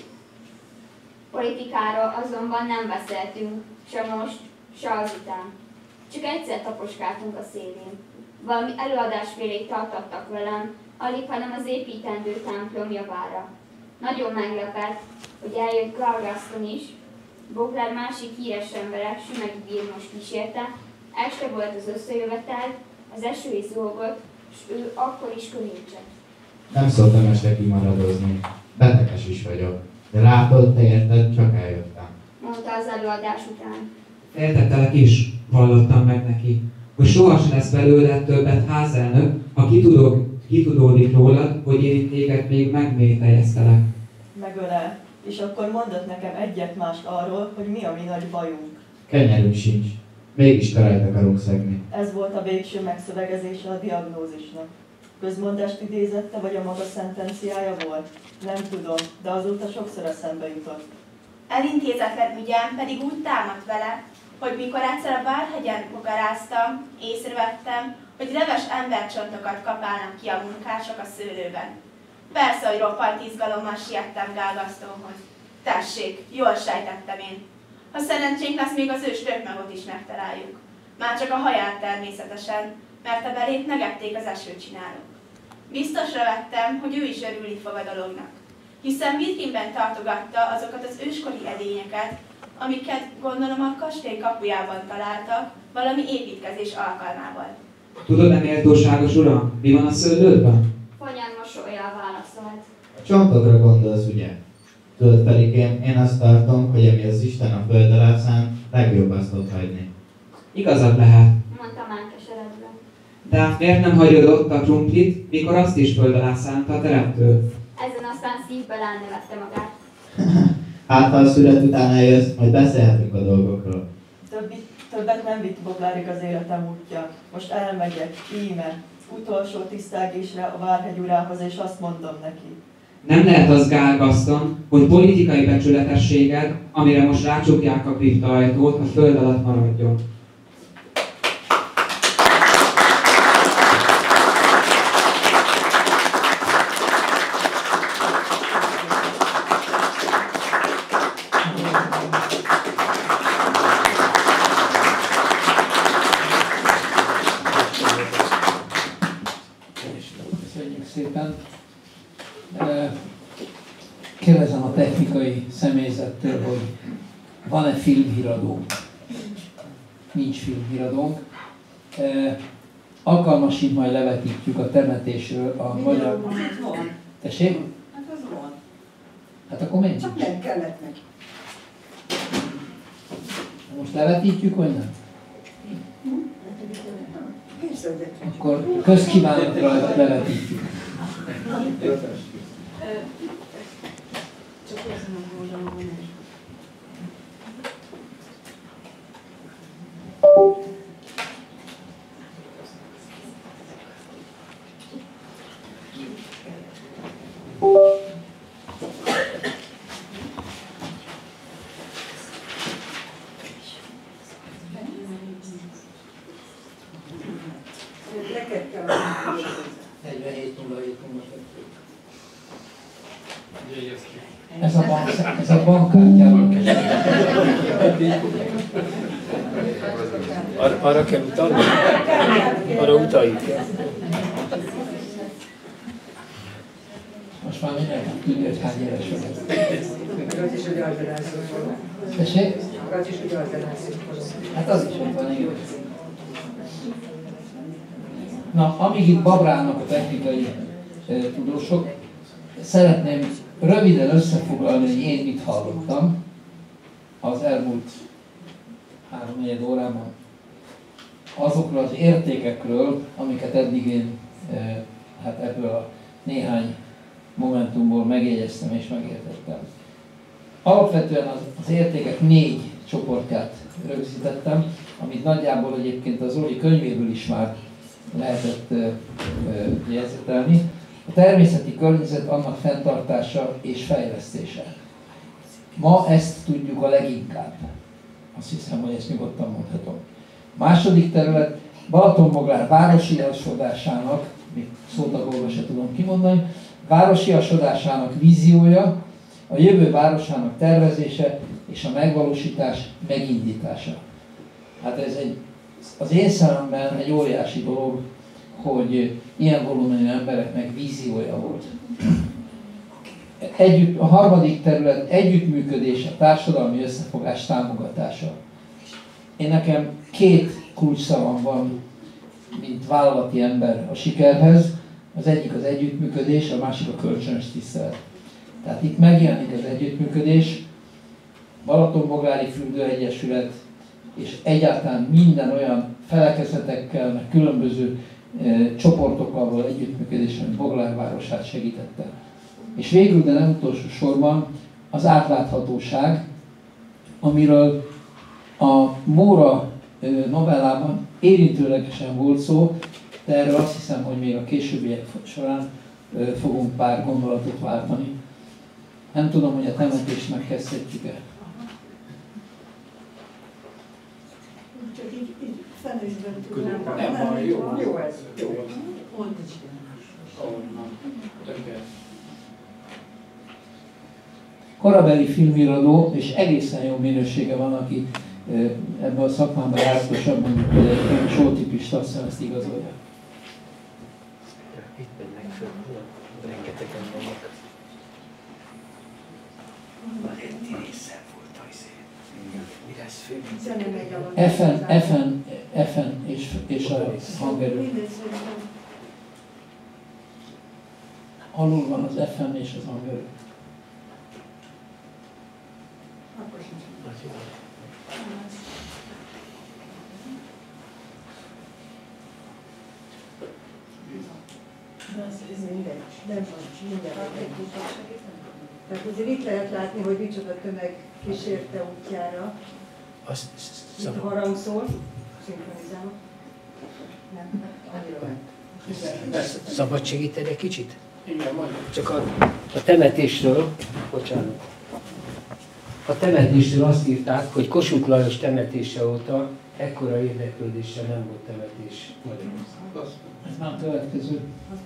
Politikáról azonban nem beszéltünk, se most, se azután. Csak egyszer taposkáltunk a szélén. Valami előadásfélék tartottak velem, alig, hanem az építendő templom javára. Nagyon meglepett, hogy eljött Gargaston is, Bogler másik híres emberek, Sümegi Vilmos kísérte, este volt az összejövetel, az eső is zúgott, és ő akkor is könycset. Nem szoktam este kimaradozni. Beteges is vagyok. De látod, te érted, csak eljöttem. Mondta az előadás után. Féltettelek is, vallottam meg neki, hogy sohasem lesz belőle többet házelnök, ha kitudódik rólad, hogy én itt téged még megmételjeztelek. Megölel, és akkor mondott nekem egyet-mást arról, hogy mi a mi nagy bajunk. Kenyerünk sincs. Mégis karajt akarunk szegni. Ez volt a végső megszövegezése a diagnózisnak. Közmondást idézette, vagy a maga szentenciája volt? Nem tudom, de azóta sokszor eszembe jutott. Elintézetlen ügyem pedig úgy támadt vele, hogy mikor egyszer a Várhegyen bogaráztam, észrevettem, hogy reves embercsontokat kapálnak ki a munkások a szőlőben. Persze, hogy roppant izgalommal siettem Gálgasztónhoz. Tessék, jól sejtettem én. Ha szerencsénk lesz, még az ős rökmagot is megtaláljuk. Már csak a haját természetesen, mert a belét megették az esőcsinálók. Biztosra vettem, hogy ő is örülni fog a dolognak, hiszen Vidrinben tartogatta azokat az őskori edényeket, amiket gondolom a kastély kapujában találtak valami építkezés alkalmával. Tudod, nem méltóságos uram, mi van a szőlődben? Fonyan mosollyal válaszolt. A csontokra gondolsz, ugye? Tudod, Felikém, én azt tartom, hogy ami az Isten a föld alá szánt, legjobb azt ott hagyni. Igazad lehet. Mondta megkeseredve. De hát miért nem hagyod ott a krumplit, mikor azt is föld alá szánta a teremtő? Ezen aztán szívből elnevette magát. Hát, ha a szület után eljössz, majd beszélhetünk a dolgokról. Többet nem vitt Boglárig az életem útja. Most elmegyek, íme, utolsó tisztelgésre a Várhegy urához, és azt mondom neki. Nem lehet az, Gálgaszton, hogy politikai becsületességed, amire most rácsukják a kripta ajtót, a föld alatt maradjon. Köszönjük szépen. Kérdezem a technikai személyzettől, hogy van-e filmhíradónk? Nincs filmhíradónk. Alkalmasint majd levetítjük a temetésről a magyar... Tessék? Hát az van. Hát akkor menjünk. Csak nem kellett neki. Most levetítjük, vagy nem? Akkor közkívánatra levetítjük. Csak ezen a oldalon van egy. Neked kell a 47-07-02. Ez a bankkártyával kell. Arra kell utalni? Arra utaljuk el. Most már mindenki tudja, hogy hány éves vagy. Az is, hogy alternációk van. Tessék? Az is, hogy alternációk van. Hát az is ott van, igen. Na, amíg itt babrálnak a technikai tudósok, szeretném röviden összefoglalni, hogy én mit hallottam az elmúlt 3-4 órában, azokról az értékekről, amiket eddig én hát ebből a néhány momentumból megjegyeztem és megértettem. Alapvetően az értékek 4 csoportját rögzítettem, amit nagyjából egyébként az Zoli könyvéből is már lehetett jegyzetelni. A természeti környezet, annak fenntartása és fejlesztése. Ma ezt tudjuk a leginkább. Azt hiszem, hogy ezt nyugodtan mondhatom. Második terület, Balatonboglár városiasodásának, még szótagolva se tudom kimondani, városiasodásának víziója, a jövő városának tervezése és a megvalósítás megindítása. Hát ez az én szememben egy óriási dolog, hogy ilyen volumenű embereknek víziója volt. A harmadik terület együttműködés, a társadalmi összefogás támogatása. Nekem 2 kulcsszavam van, mint vállalati ember a sikerhez. Az egyik az együttműködés, a másik a kölcsönös tisztelet. Tehát itt megjelenik az együttműködés, Balatonboglári Fürdőegyesület, és egyáltalán minden olyan felekezetekkel, meg különböző csoportokkal való együttműködés, ami Boglár városát segítette. És végül, de nem utolsó sorban, az átláthatóság, amiről a Móra novellában érintőlegesen volt szó, de erről azt hiszem, hogy még a későbbiek során fogunk pár gondolatot váltani. Nem tudom, hogy a temetést megkezdhetjük-e. Csak így felnézben tudnám. Nem, jó ez. Jó. Korabeli filmiradó, és egészen jó minősége van, aki ebben a szakmában járatosabb, mondjuk egy sótipista, azt hiszem ezt igazolja. Itt mennek föl, rengetegen vannak. Valentin része volt az mi lesz fő? FN és a hangerő. Alul van az FN és az hangerő. De ez mindegy, nem van, mindjárt. Tehát azért itt lehet látni, hogy micsoda tömeg kísérte útjára. Itt harangszól, szinkronizálok. Nem, annyira meg. Szabad segíteni egy kicsit? Igen, majd. Csak a temetésről, bocsánat. A temetésről azt írták, hogy Kossuth Lajos temetése óta ekkora érdeklődéssel nem volt temetés Magyarországon. Ez már a következő.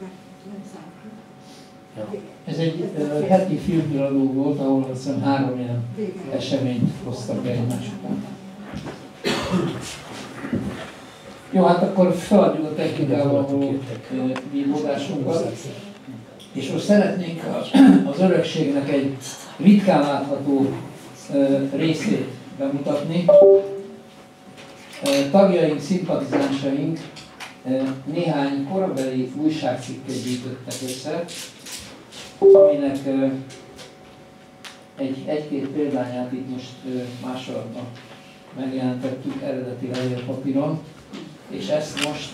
Ez egy heti filmiradó volt, ahol azt hiszem 3 ilyen eseményt hoztak be egymás után. Jó, hát akkor feladjuk a technikával való vívódásunkat. És most szeretnénk az örökségnek egy ritkán látható részét bemutatni. Tagjaink, szimpatizánsaink néhány korabeli újságcikket gyűjtöttek össze, aminek egy-két példányát itt most másolatban megjelentettük eredeti levélpapíron, és ezt most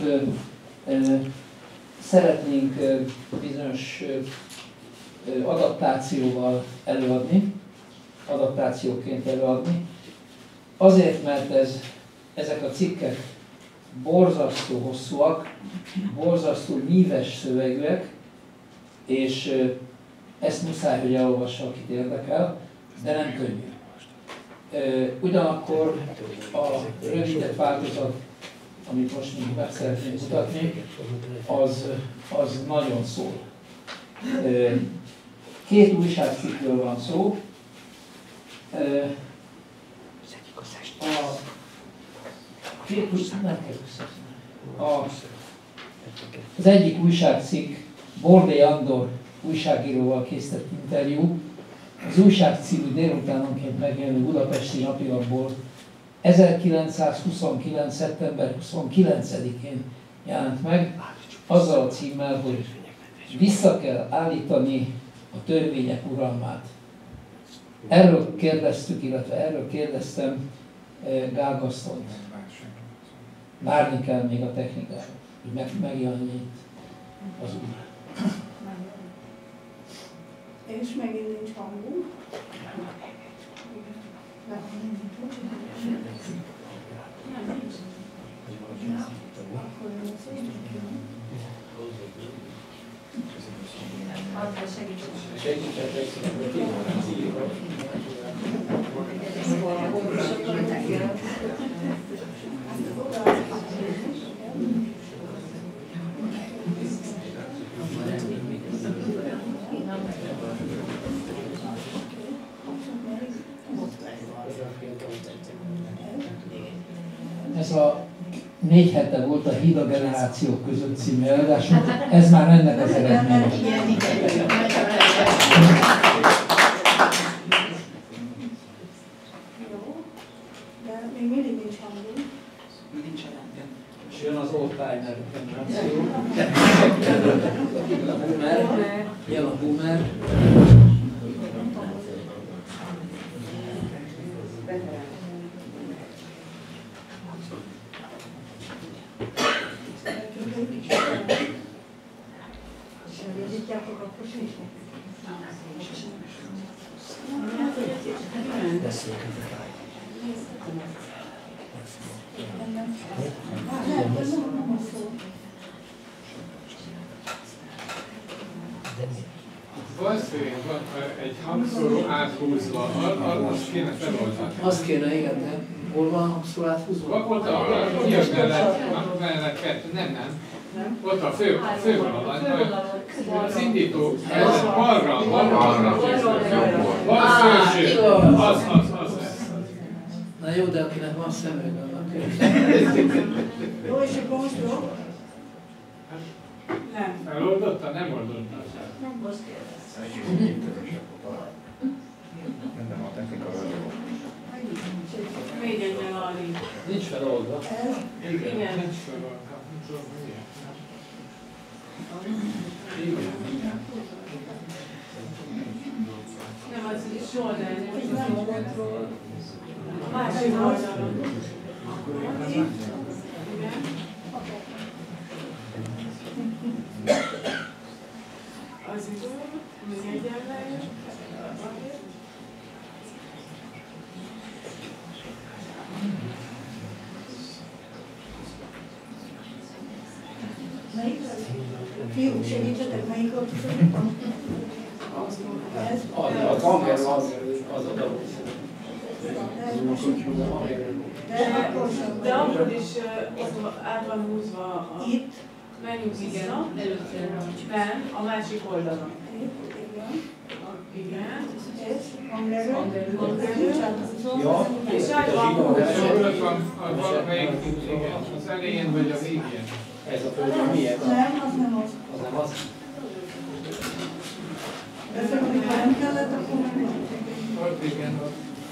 szeretnénk bizonyos adaptációval előadni, adaptációként előadni. Azért, mert ezek a cikkek borzasztó hosszúak, borzasztó nyíves szövegűek, és ezt muszáj, hogy elolvassa, akit érdekel, de nem könnyű. Ugyanakkor a rövidebb változat, amit most még meg szeretnénk mutatni, az nagyon szól. 2 újságcikkről van szó. Az egyik újságcikk Bordé Andor újságíróval készített interjú, az újság című délutánonként megjelenő budapesti napilapból 1929. szeptember 29-én jelent meg, azzal a címmel, hogy vissza kell állítani a törvények uralmát. Erről kérdeztük, illetve erről kérdeztem Gál Gasztont. Várni kell még a technikára, hogy megjelenjék az úr. És megint nincs hangunk. Ez a 4 hete volt a Híd a generációk között című előadás, ez már ennek az eredménye. De még mindig nincs hangunk. És jön az old-timer generáció. Jön a boomer. Valószínűleg van egy hangszóró áthúzva, azt kéne feloldani. Azt kéne, igen, de hol van a hangszóró áthúzva? Ott a mellett kettő, nem. Ott a fővonalon, az indító, ez balra, bal szélső, az. Na jó, de akinek van szemüveg, annak Jó, és akkor most jó? Nem. Eloldotta? Nem oldotta. Nem most kérdez. Nem a technika velő. Még egyben alni. Nincs feloldva. Igen. Nincs feloldva. Nem, az is oldalán, nem az oldalról. A másik oldalon. Igen. Az idő, még egyenlő. Fiúk, segítsetek, melyik ott ez? A hanger az a dolog. De akkor is ott át van húzva itt. Menjünk vissza. Nem, a másik oldalon. Igen. Hangerő. Ja. És át van húzva. Valamelyik, az elején vagy a végén. Ez a föld, milyen? Nem, az nem az. Az nem az? Ezek, amikor nem kellett, akkor nem. Ott igen.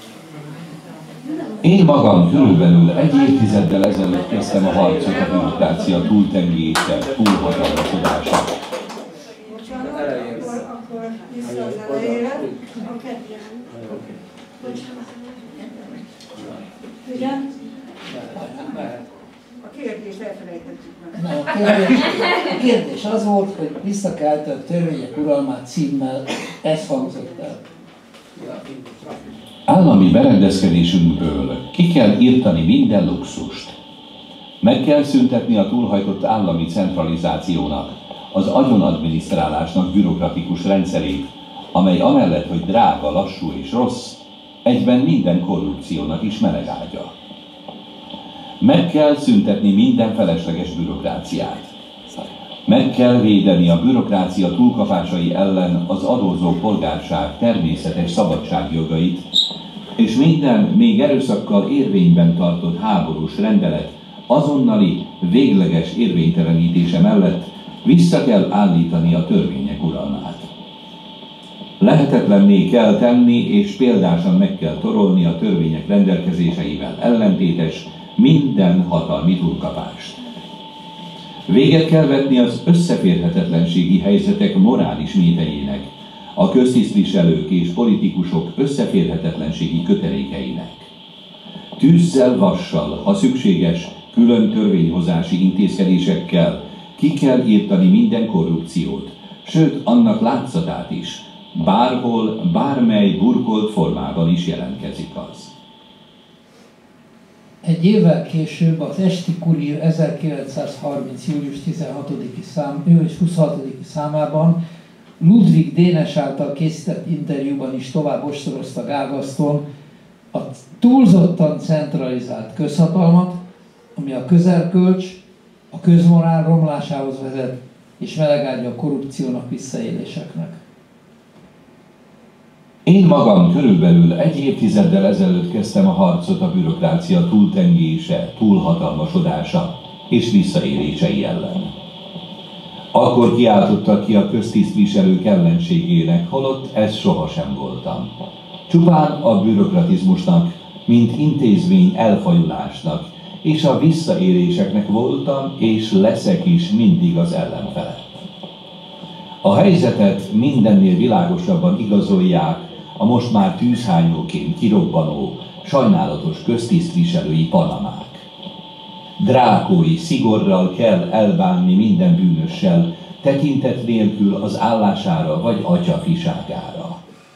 Én magam körülbelül egy évtizeddel ezelőtt kezdtem a harcot a bürokrácia túltengése, túlhatalmasodása. Bocsánat, akkor vissza az elejére. Oké. Igen? A kérdést elfelejtettük meg. Nem, a kérdés az volt, hogy visszakelte a törvények uralmát címmel, ez hangzott el. Állami berendezkedésünkből ki kell írtani minden luxust. Meg kell szüntetni a túlhajtott állami centralizációnak, az agyonadminisztrálásnak bürokratikus rendszerét, amely amellett, hogy drága, lassú és rossz, egyben minden korrupciónak is melegágya. Meg kell szüntetni minden felesleges bürokráciát. Meg kell védeni a bürokrácia túlkapásai ellen az adózó polgárság természetes szabadságjogait, és minden még erőszakkal érvényben tartott háborús rendelet azonnali, végleges érvénytelenítése mellett vissza kell állítani a törvények uralmát. Lehetetlenné kell tenni és példásan meg kell torolni a törvények rendelkezéseivel ellentétes minden hatalmi túlkapást. Véget kell vetni az összeférhetetlenségi helyzetek morális métejének, a köztisztviselők és politikusok összeférhetetlenségi kötelékeinek. Tűzzel, vassal, ha szükséges, külön törvényhozási intézkedésekkel ki kell írtani minden korrupciót, sőt annak látszatát is, bárhol, bármely burkolt formában is jelentkezik az. Egy évvel később az Esti Kurír 1930. július 26. számában Ludwig Dénes által készített interjúban is tovább ostorozta Gál Gaszton a túlzottan centralizált közhatalmat, ami a közelkölcs, a közmorál romlásához vezet, és melegágya a korrupciónak, visszaéléseknek. Én magam körülbelül egy évtizeddel ezelőtt kezdtem a harcot a bürokrácia túltengése, túlhatalmasodása és visszaélései ellen. Akkor kiáltottak ki a köztisztviselők ellenségének, holott ez sohasem voltam. Csupán a bürokratizmusnak, mint intézmény elfajulásnak és a visszaéléseknek voltam és leszek is mindig az ellenfele. A helyzetet mindennél világosabban igazolják a most már tűzhányóként kirobbanó, sajnálatos köztisztviselői panamák. Drákói szigorral kell elbánni minden bűnössel, tekintet nélkül az állására vagy atyafiságára.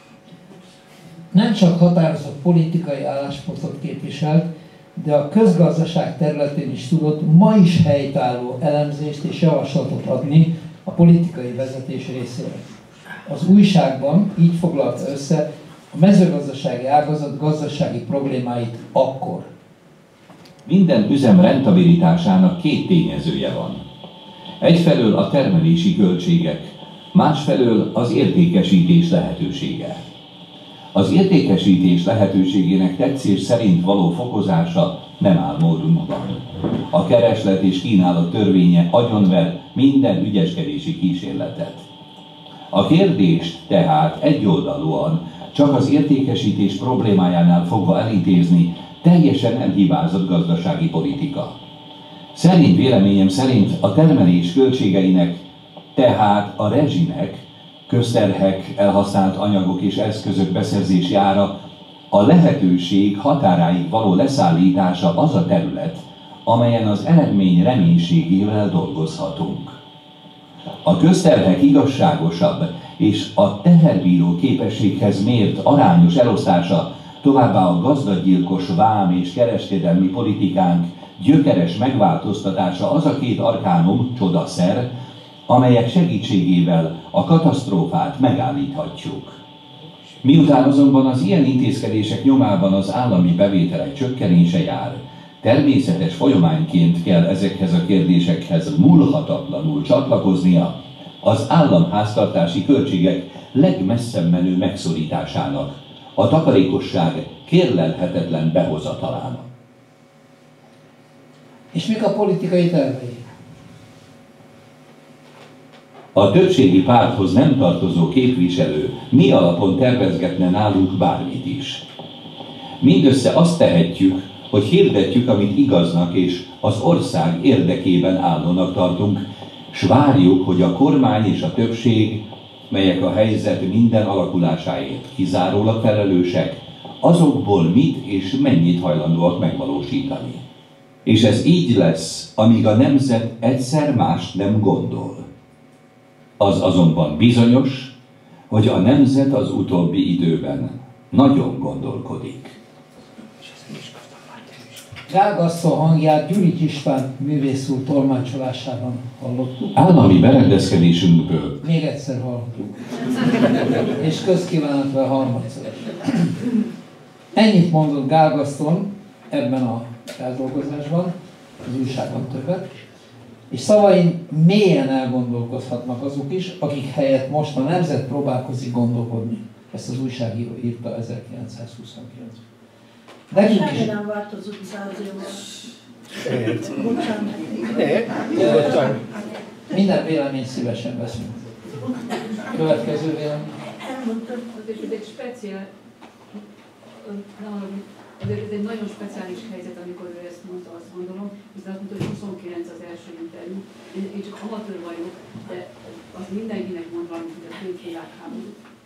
Nem csak határozott politikai álláspontot képviselt, de a közgazdaság területén is tudott ma is helytálló elemzést és javaslatot adni a politikai vezetés részére. Az újságban így foglalta össze a mezőgazdasági ágazat gazdasági problémáit akkor. Minden üzem rentabilitásának két tényezője van. Egyfelől a termelési költségek, másfelől az értékesítés lehetősége. Az értékesítés lehetőségének tetszés szerint való fokozása nem áll módunkban. A kereslet és kínálat törvénye agyonver minden ügyeskedési kísérletet. A kérdést tehát egyoldalúan csak az értékesítés problémájánál fogva elintézni teljesen elhibázott gazdasági politika. Véleményem szerint a termelés költségeinek, tehát a rezsinek, közterhek, elhasznált anyagok és eszközök beszerzési ára, a lehetőség határáig való leszállítása az a terület, amelyen az eredmény reménységével dolgozhatunk. A közterhek igazságosabb és a teherbíró képességhez mért arányos elosztása, továbbá a gazdagyilkos vám és kereskedelmi politikánk gyökeres megváltoztatása az a két arkánum, csodaszer, amelyek segítségével a katasztrófát megállíthatjuk. Miután azonban az ilyen intézkedések nyomában az állami bevételek csökkenése jár, természetes folyamányként kell ezekhez a kérdésekhez múlhatatlanul csatlakoznia az államháztartási költségek legmesszebb menő megszorításának, a takarékosság kérlelhetetlen behozatalának. És mik a politikai tervei? A többségi párthoz nem tartozó képviselő mi alapon tervezgetne nálunk bármit is. Mindössze azt tehetjük, hogy hirdetjük, amit igaznak és az ország érdekében állónak tartunk, s várjuk, hogy a kormány és a többség, melyek a helyzet minden alakulásáért kizárólag felelősek, azokból mit és mennyit hajlandóak megvalósítani. És ez így lesz, amíg a nemzet egyszer mást nem gondol. Az azonban bizonyos, hogy a nemzet az utóbbi időben nagyon gondolkodik. Gál Gaszton hangját Gyurics István művész úr tolmácsolásában hallottuk. Állami berendezkedésünkből. Még egyszer hallottuk. És közkívánatval harmadszor. Ennyit mondott Gál Gaszton ebben a feldolgozásban, az újságban többet, és szavain mélyen elgondolkozhatnak azok is, akik helyett most a nemzet próbálkozik gondolkodni. Ezt az újságíró írta 1929-ben. Nekünk is... nem változott 100 éve. Minden véleményt szívesen veszünk. Következő vélemény. Ez egy speciál, ez egy nagyon speciális helyzet, amikor ő ezt mondta, azt gondolom, hiszen azt mondta, hogy 29 az első interjú. Én csak amatőr vagyok, de az mindenkinek mond valamit, hogy a két világháború.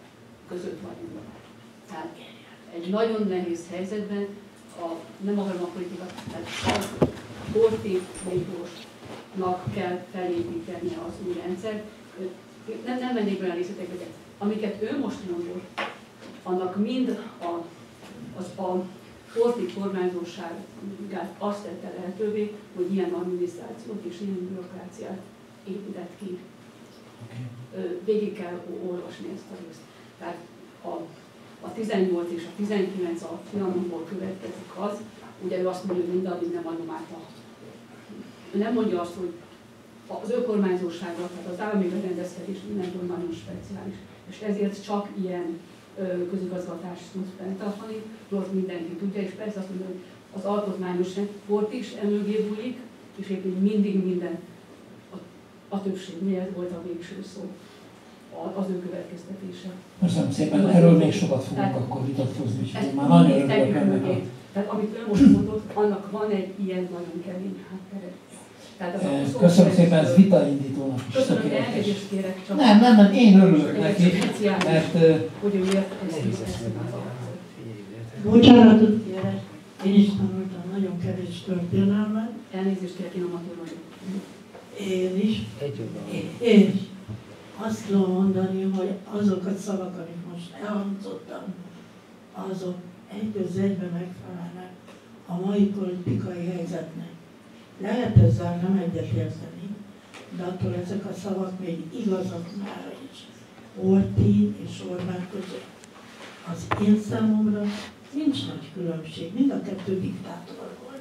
között vagyunk. Tehát egy nagyon nehéz helyzetben nem akarom a politikát, tehát a Horthy Miklósnak kell felépítenie az új rendszert. Nem mennék olyan részletekbe, de amiket ő most mondott, annak mind a Horthy kormányzóságát azt tette lehetővé, hogy ilyen adminisztrációt és ilyen bürokráciát épített ki. Végig kell olvasni ezt a részt. Tehát a 18 és a 19 a Trianonból következik az, ugye ő azt mondja, hogy mindaddig nem adom át ő nem mondja azt, hogy az önkormányzósága, tehát az állami berendezkedés mindentől nagyon speciális, és ezért csak ilyen közigazgatást tud fenntartani, ott mindenki tudja, és persze azt mondja, hogy az alkotmányos volt is emögé bújik, és éppen mindig minden a többség miért volt a végső szó, az ő következtetése. Köszönöm szépen, erről még sokat fogunk akkor vitatkozni, úgyhogy már nagyon örülök ennek. Tehát amit ő most mondott, annak van egy ilyen nagyon kemény háttere. Köszönöm szépen, ez vitaindítónak is. Köszönöm, elnézést kérek csak. Nem, én örülök neki, mert... hogy ő miért ezt Bocsánatot kérek, én is tanultam nagyon kevés történelmet. Elnézést kérek, én amatőr vagyok. Én is. Én is. Azt tudom mondani, hogy azok a szavak, amik most elhangzottam, azok egy-egyben megfelelnek a mai politikai helyzetnek. Lehet ezzel nem egyetérteni, de attól ezek a szavak még igazak már is. Horthy és Orbán között. Az én számomra nincs nagy különbség, mind a kettő diktátor volt.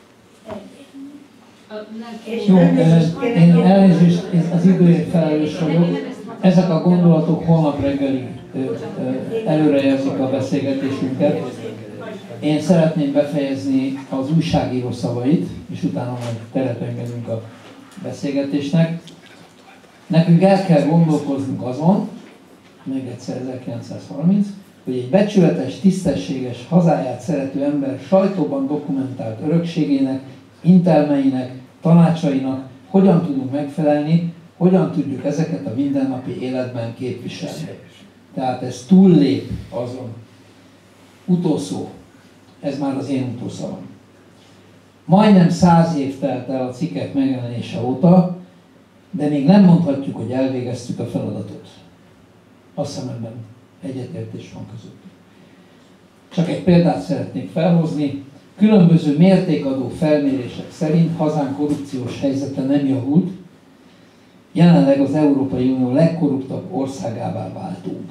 Jó, én elnézést, az időért felelős vagyok. Ezek a gondolatok holnap reggelig előrejelzik a beszélgetésünket. Én szeretném befejezni az újságíró szavait, és utána majd teret engedünk a beszélgetésnek. Nekünk el kell gondolkoznunk azon, még egyszer 1930, hogy egy becsületes, tisztességes, hazáját szerető ember sajtóban dokumentált örökségének, intelmeinek, tanácsainak hogyan tudunk megfelelni, hogyan tudjuk ezeket a mindennapi életben képviselni. Tehát ez túllép azon. Utószó. Ez már az én utószavam. Majdnem 100 év telt el a cikkek megjelenése óta, de még nem mondhatjuk, hogy elvégeztük a feladatot. Azt hiszem, ebben egyetértés van között. Csak egy példát szeretnék felhozni. Különböző mértékadó felmérések szerint hazánk korrupciós helyzete nem javult. Jelenleg az Európai Unió legkorruptabb országává váltunk.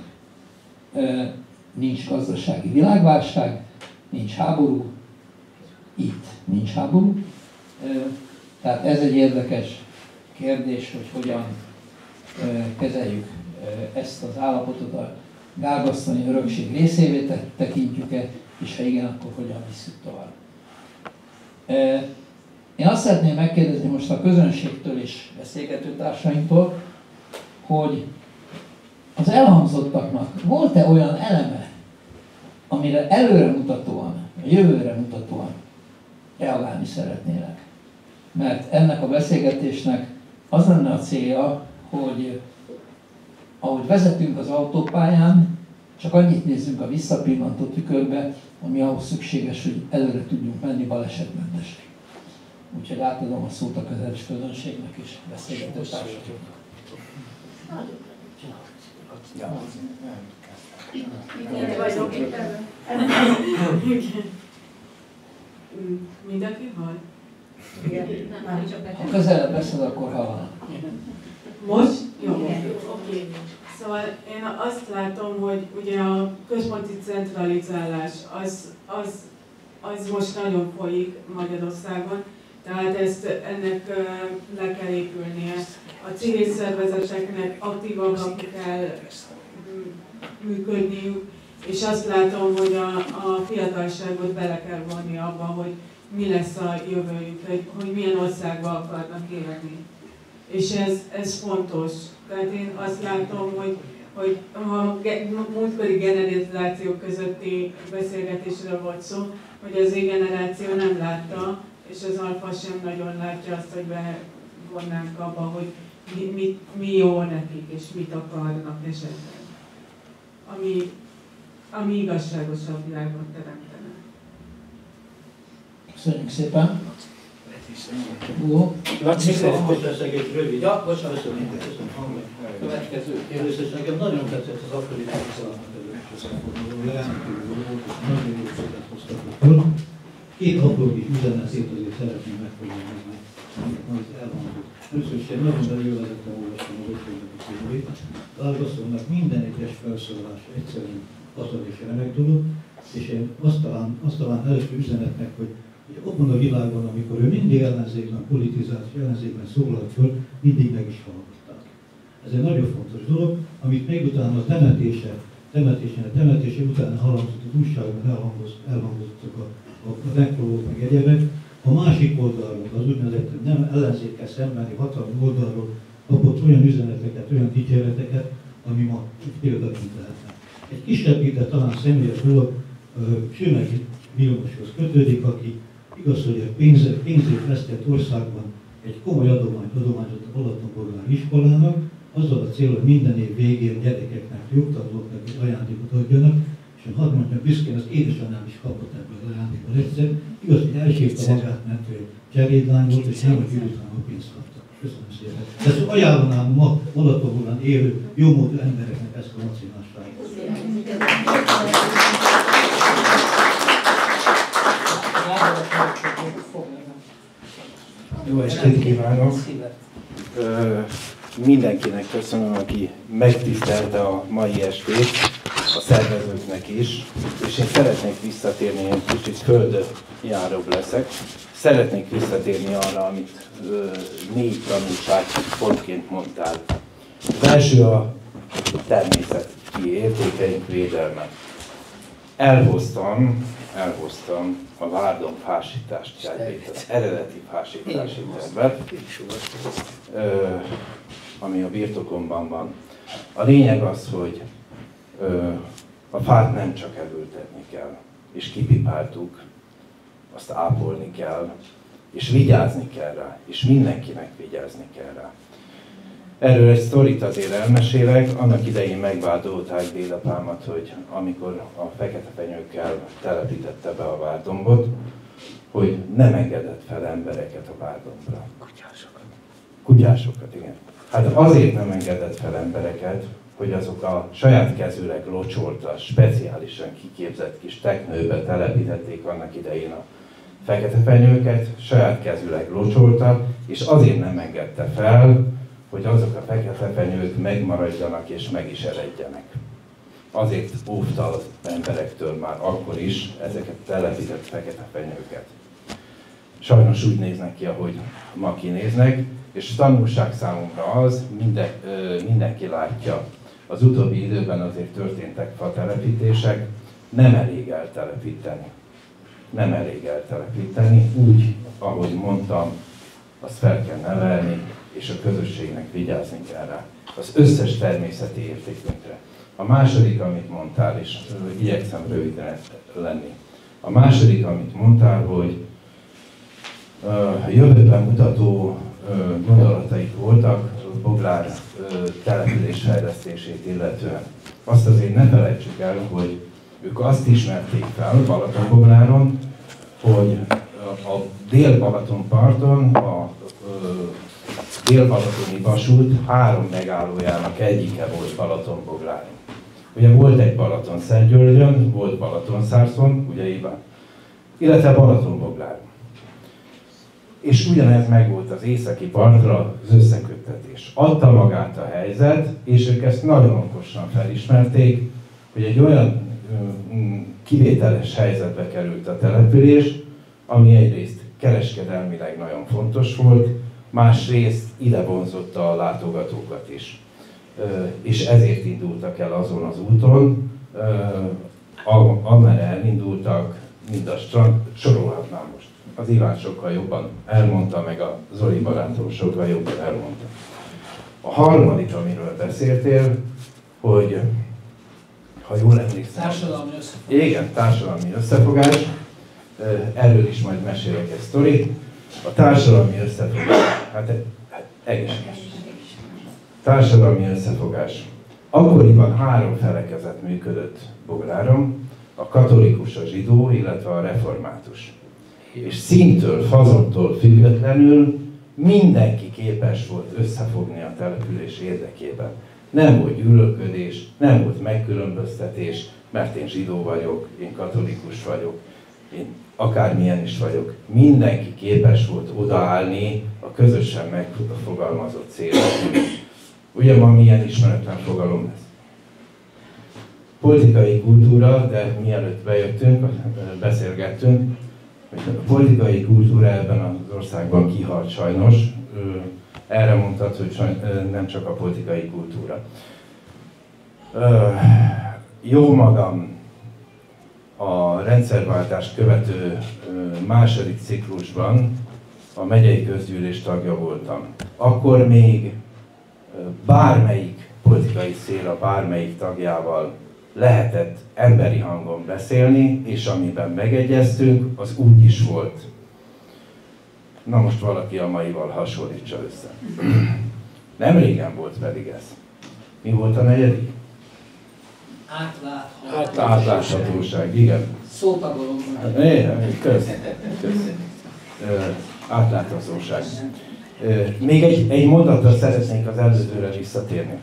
Nincs gazdasági világválság, nincs háború, itt nincs háború. Tehát ez egy érdekes kérdés, hogy hogyan kezeljük ezt az állapotot, a gálgasztani örökség részévé tekintjük-e, és ha igen, akkor hogyan visszük tovább. Én azt szeretném megkérdezni most a közönségtől és beszélgetőtársainktól, hogy az elhangzottaknak volt-e olyan eleme, amire előremutatóan, a jövőre mutatóan reagálni szeretnének. Mert ennek a beszélgetésnek az lenne a célja, hogy ahogy vezetünk az autópályán, csak annyit nézzünk a visszapillantó tükörbe, ami ahhoz szükséges, hogy előre tudjunk menni balesetmentesen. Úgyhogy átadom a szót a közeles közönségnek és beszélgető társaknak. Mindenki hall? Ha közelebb beszél, akkor hallanak. Most? Jó. Oké. Szóval én azt látom, hogy ugye a központi centralizálás az most nagyon folyik Magyarországon, tehát ennek le kell épülnie. A civil szervezeteknek aktívabbnak kell működniük, és azt látom, hogy a fiatalságot bele kell vonni abba, hogy mi lesz a jövőjük, hogy milyen országba akarnak élni. És ez fontos. Tehát én azt látom, hogy a múltkori generációk közötti beszélgetésről volt szó, hogy az Z-generáció nem látta, és az alfa sem nagyon látja azt, hogy bevonnánk abba, hogy mi jó nekik, és mit akarnak esetleg. ami igazságosabb világot teremtene. Köszönjük szépen. Laci, most leszek egy rövid. Ja, bocsánat, köszönöm. Következő. Először nekem nagyon tetszett az akkori tapasztalatnak előtt. Nagyon jó szépen hoztak föl. Két apró kis üzenetét azért szeretném megfogalmazni, amit elhangzott. Először is egy nagyon belőlezettem olvastam a Ötvédnek a könyvét. Ágasztónak minden egyes felszólalása egyszerűen gazdag és remek dolog, és én azt talán első üzenetnek, hogy abban a világban, amikor ő mindig ellenzékben politizált, ellenzékben szólalt föl, mindig meg is hallgatták. Ez egy nagyon fontos dolog, amit még utána a temetése után elhangzott az újságban, elhangozottak a nekrolók meg egyebek. A másik oldalról, az úgynevezett nem ellenzékkel szembeni hatalmi oldalról kapott olyan üzeneteket, olyan dicséreteket, ami ma példaként lehetne. Egy kisebb, de talán személyes dolog, Sőmegi Vilmoshoz kötődik, aki igaz, hogy a pénzét vesztett országban egy komoly adományt adományozott a Balatonbolgár iskolának, azzal a cél, hogy minden év végén a gyerekeknek, jogtanulóknak egy ajándékot adjanak, és én hadd mondjam, büszkén az édesanyám is kapott ebből az ajándékot egyszer. Igaz, hogy elsírta magát, mert ő cserédlány volt, és nem a gyűjtően a pénzt kapta. Köszönöm szépen. De ezt ajánlanám ma Balatonbolgán élő, jómódú embereknek ezt a nacionálságot. Jó estét kívánok! Mindenkinek köszönöm, aki megtisztelte a mai estét, a szervezőknek is, és én szeretnék visszatérni, én kicsit földjáróbb leszek, szeretnék visszatérni arra, amit 4 tanulságpontként mondtál. Az első a természeti értékeink védelme. Elhoztam a Várdon fásítást jelvét, az eredeti fásítási tervet, ami a birtokomban van. A lényeg az, hogy a fát nem csak elültetni kell, és kipipáltuk, azt ápolni kell, és vigyázni kell rá, és mindenkinek vigyázni kell rá. Erről egy sztorit azért elmesélek, annak idején megvádolták Délapámat, hogy amikor a fekete fenyőkkel telepítette be a Várdombot, hogy nem engedett fel embereket a Várdombra. Kutyásokat, igen. Hát azért nem engedett fel embereket, hogy azok a saját kezűleg locsolta, speciálisan kiképzett kis teknőbe telepítették annak idején a fekete fenyőket, saját kezűleg locsolta, és azért nem engedte fel, hogy azok a fekete fenyők megmaradjanak és meg is eredjenek. Azért óvta az emberektől már akkor is ezeket telepített fekete fenyőket. Sajnos úgy néznek ki, ahogy ma kinéznek, és tanulság számomra az, mindenki látja, az utóbbi időben azért történtek fatelepítések, nem elég eltelepíteni. Nem elég eltelepíteni, úgy, ahogy mondtam, azt fel kell nevelni, és a közösségnek vigyázni kell rá. Az összes természeti értékünkre. A második, amit mondtál, és igyekszem röviden lenni. A második, amit mondtál, hogy jövőben mutató gondolataik voltak Boglár település fejlesztését illetően. Azt azért ne felejtsük el, hogy ők azt ismerték fel Balatonbogláron, hogy a Dél-Balaton parton, a Dél-Balatoni vasút 3 megállójának egyike volt Balatonbogláron. Ugye volt egy Balatonszentgyörgyön, volt Balatonszárszon, ugye Iván, illetve Balatonbogláron. És ugyanez megvolt az északi partra az összeköttetés. Adta magát a helyzet, és ők ezt nagyon okosan felismerték, hogy egy olyan kivételes helyzetbe került a település, ami egyrészt kereskedelmileg nagyon fontos volt, másrészt ide vonzotta a látogatókat is. És ezért indultak el azon az úton, amerre elindultak, mind a strand, sorolhatnám most. Az Iván sokkal jobban elmondta, meg a Zoli barátom sokkal jobban elmondta. A harmadik, amiről beszéltél, hogy ha jól emlékszem... Társadalmi összefogás. Igen, társadalmi összefogás. Erről is majd mesélek egy sztorit. A társadalmi összefogás, hát egészséges. Társadalmi összefogás. Akkoriban 3 felekezet működött Bográron, a katolikus, a zsidó, illetve a református. És színtől, fazottól függetlenül mindenki képes volt összefogni a település érdekében. Nem volt gyűlölködés, nem volt megkülönböztetés, mert én zsidó vagyok, én katolikus vagyok, én akármilyen is vagyok. Mindenki képes volt odaállni a közösen megfogalmazott célra. Ugye ma milyen ismeretlen fogalom ez? Politikai kultúra, de mielőtt bejöttünk, beszélgettünk, hogy a politikai kultúra ebben az országban kihalt sajnos. Erre mondtad, hogy nem csak a politikai kultúra. Jó magam a rendszerváltást követő második ciklusban a megyei közgyűlés tagja voltam. Akkor még bármelyik politikai szél, bármelyik tagjával lehetett emberi hangon beszélni, és amiben megegyeztünk, az úgy is volt. Na most valaki a maival hasonlítsa össze. Nem régen volt pedig ez. Mi volt a negyedik? Átláthatóság, igen. Szótagolom. Kösz. Átláthatóság. Még egy mondattal szeretnék az előzőre visszatérni.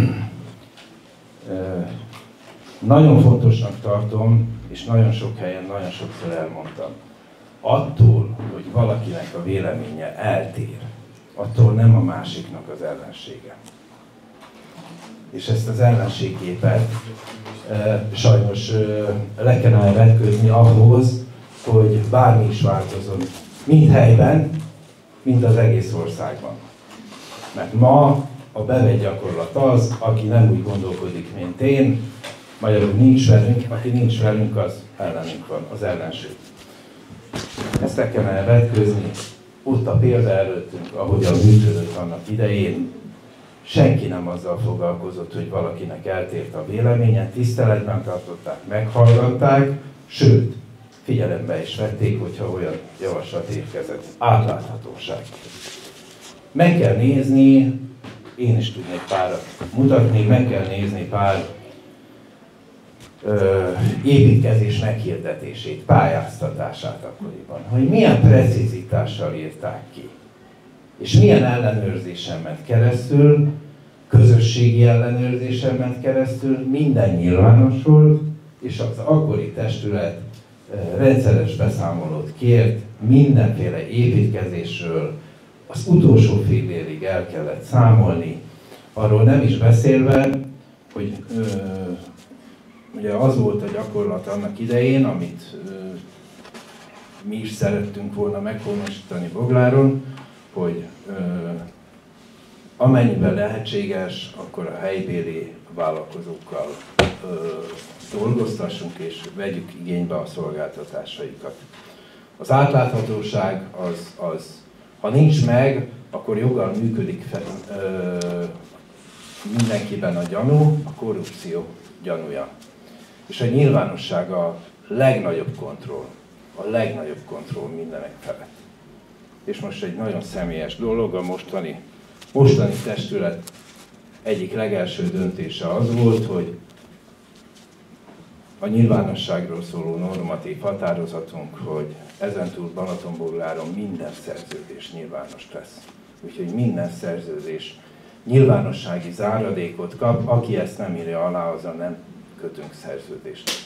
Nagyon fontosnak tartom, és nagyon sok helyen, nagyon sokszor elmondtam. Attól, hogy valakinek a véleménye eltér, attól nem a másiknak az ellensége. És ezt az ellenségképet sajnos le kell vetkőzni ahhoz, hogy bármi is változon, mind helyben, mind az egész országban. Mert ma a bevett gyakorlat az, aki nem úgy gondolkodik, mint én, magyarul nincs velünk, aki nincs velünk, az ellenünk van, az ellenség. Ezt le kellene vetkőzni, ott a példa előttünk, ahogyan működött annak idején, senki nem azzal foglalkozott, hogy valakinek eltért a véleménye, tiszteletben tartották, meghallgatták, sőt, figyelembe is vették, hogyha olyan javaslat érkezett. Átláthatóság. Meg kell nézni, én is tudnék párat mutatni, meg kell nézni pár építkezés meghirdetését, pályáztatását akkoriban, hogy milyen precizitással írták ki, és milyen ellenőrzésen ment keresztül, közösségi ellenőrzésen ment keresztül, minden nyilvános volt, és az akkori testület rendszeres beszámolót kért, mindenféle építkezésről, az utolsó fillérig el kellett számolni, arról nem is beszélve, hogy ugye az volt a gyakorlat annak idején, amit mi is szerettünk volna meghonosítani Bogláron, hogy amennyiben lehetséges, akkor a helybéli vállalkozókkal dolgoztassunk és vegyük igénybe a szolgáltatásaikat. Az átláthatóság az ha nincs meg, akkor joggal működik mindenkiben a gyanú, a korrupció gyanúja. És a nyilvánosság a legnagyobb kontroll mindenek felett. És most egy nagyon személyes dolog, a mostani testület egyik legelső döntése az volt, hogy a nyilvánosságról szóló normatív határozatunk, hogy ezentúl Balatonbogláron minden szerződés nyilvános lesz. Úgyhogy minden szerződés nyilvánossági záradékot kap, aki ezt nem írja alá, azzal nem kötünk szerződést.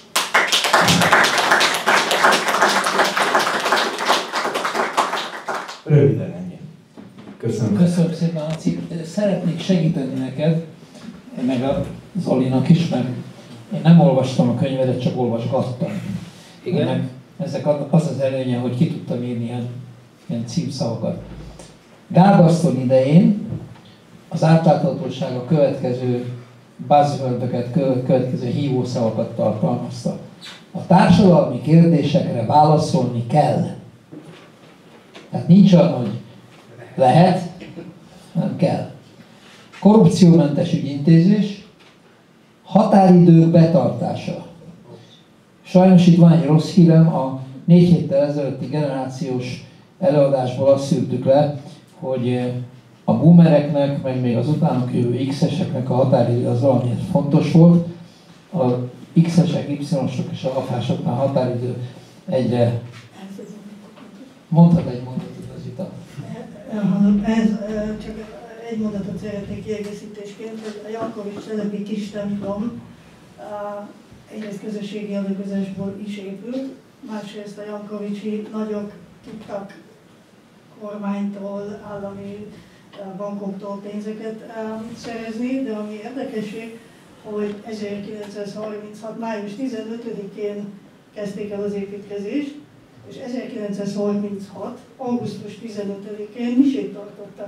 Röviden ennyi. Köszönöm. Köszönöm szépen, Laci. Szeretnék segíteni neked, meg a Zolinak is, mert én nem olvastam a könyvedet, csak olvasgattam. Igen. Ezek az előnye, hogy ki tudtam írni ilyen címszavakat. Gárdaszton idején az átláthatóság a következő buzzwordöket, következő hívószavakat tartalmazta. A társadalmi kérdésekre válaszolni kell. Tehát nincs olyan, hogy lehet, nem kell. Korrupciómentes ügyintézés, határidők betartása. Sajnos itt van egy rossz hírem, a 4 héttel ezelőtti generációs előadásból azt szűrtük le, hogy a boomereknek, meg még az utánok jövő X-eseknek a határidő az valamiért fontos volt. A X-esek, Y-osok és a alfásoknál a határidő egyre... Mondtad egy mondatot az Zita? Ez csak egy mondatot szeretnék kiegészítésként, hogy a Jankovics telepi kis templom egyrészt közösségi adakozásból is épült, másrészt a Jankovicsi nagyok tudtak kormánytól, állami bankoktól pénzeket szerezni, de ami érdekesség, hogy 1936. május 15-én kezdték el az építkezést, és 1936. augusztus 15-én misét tartottak.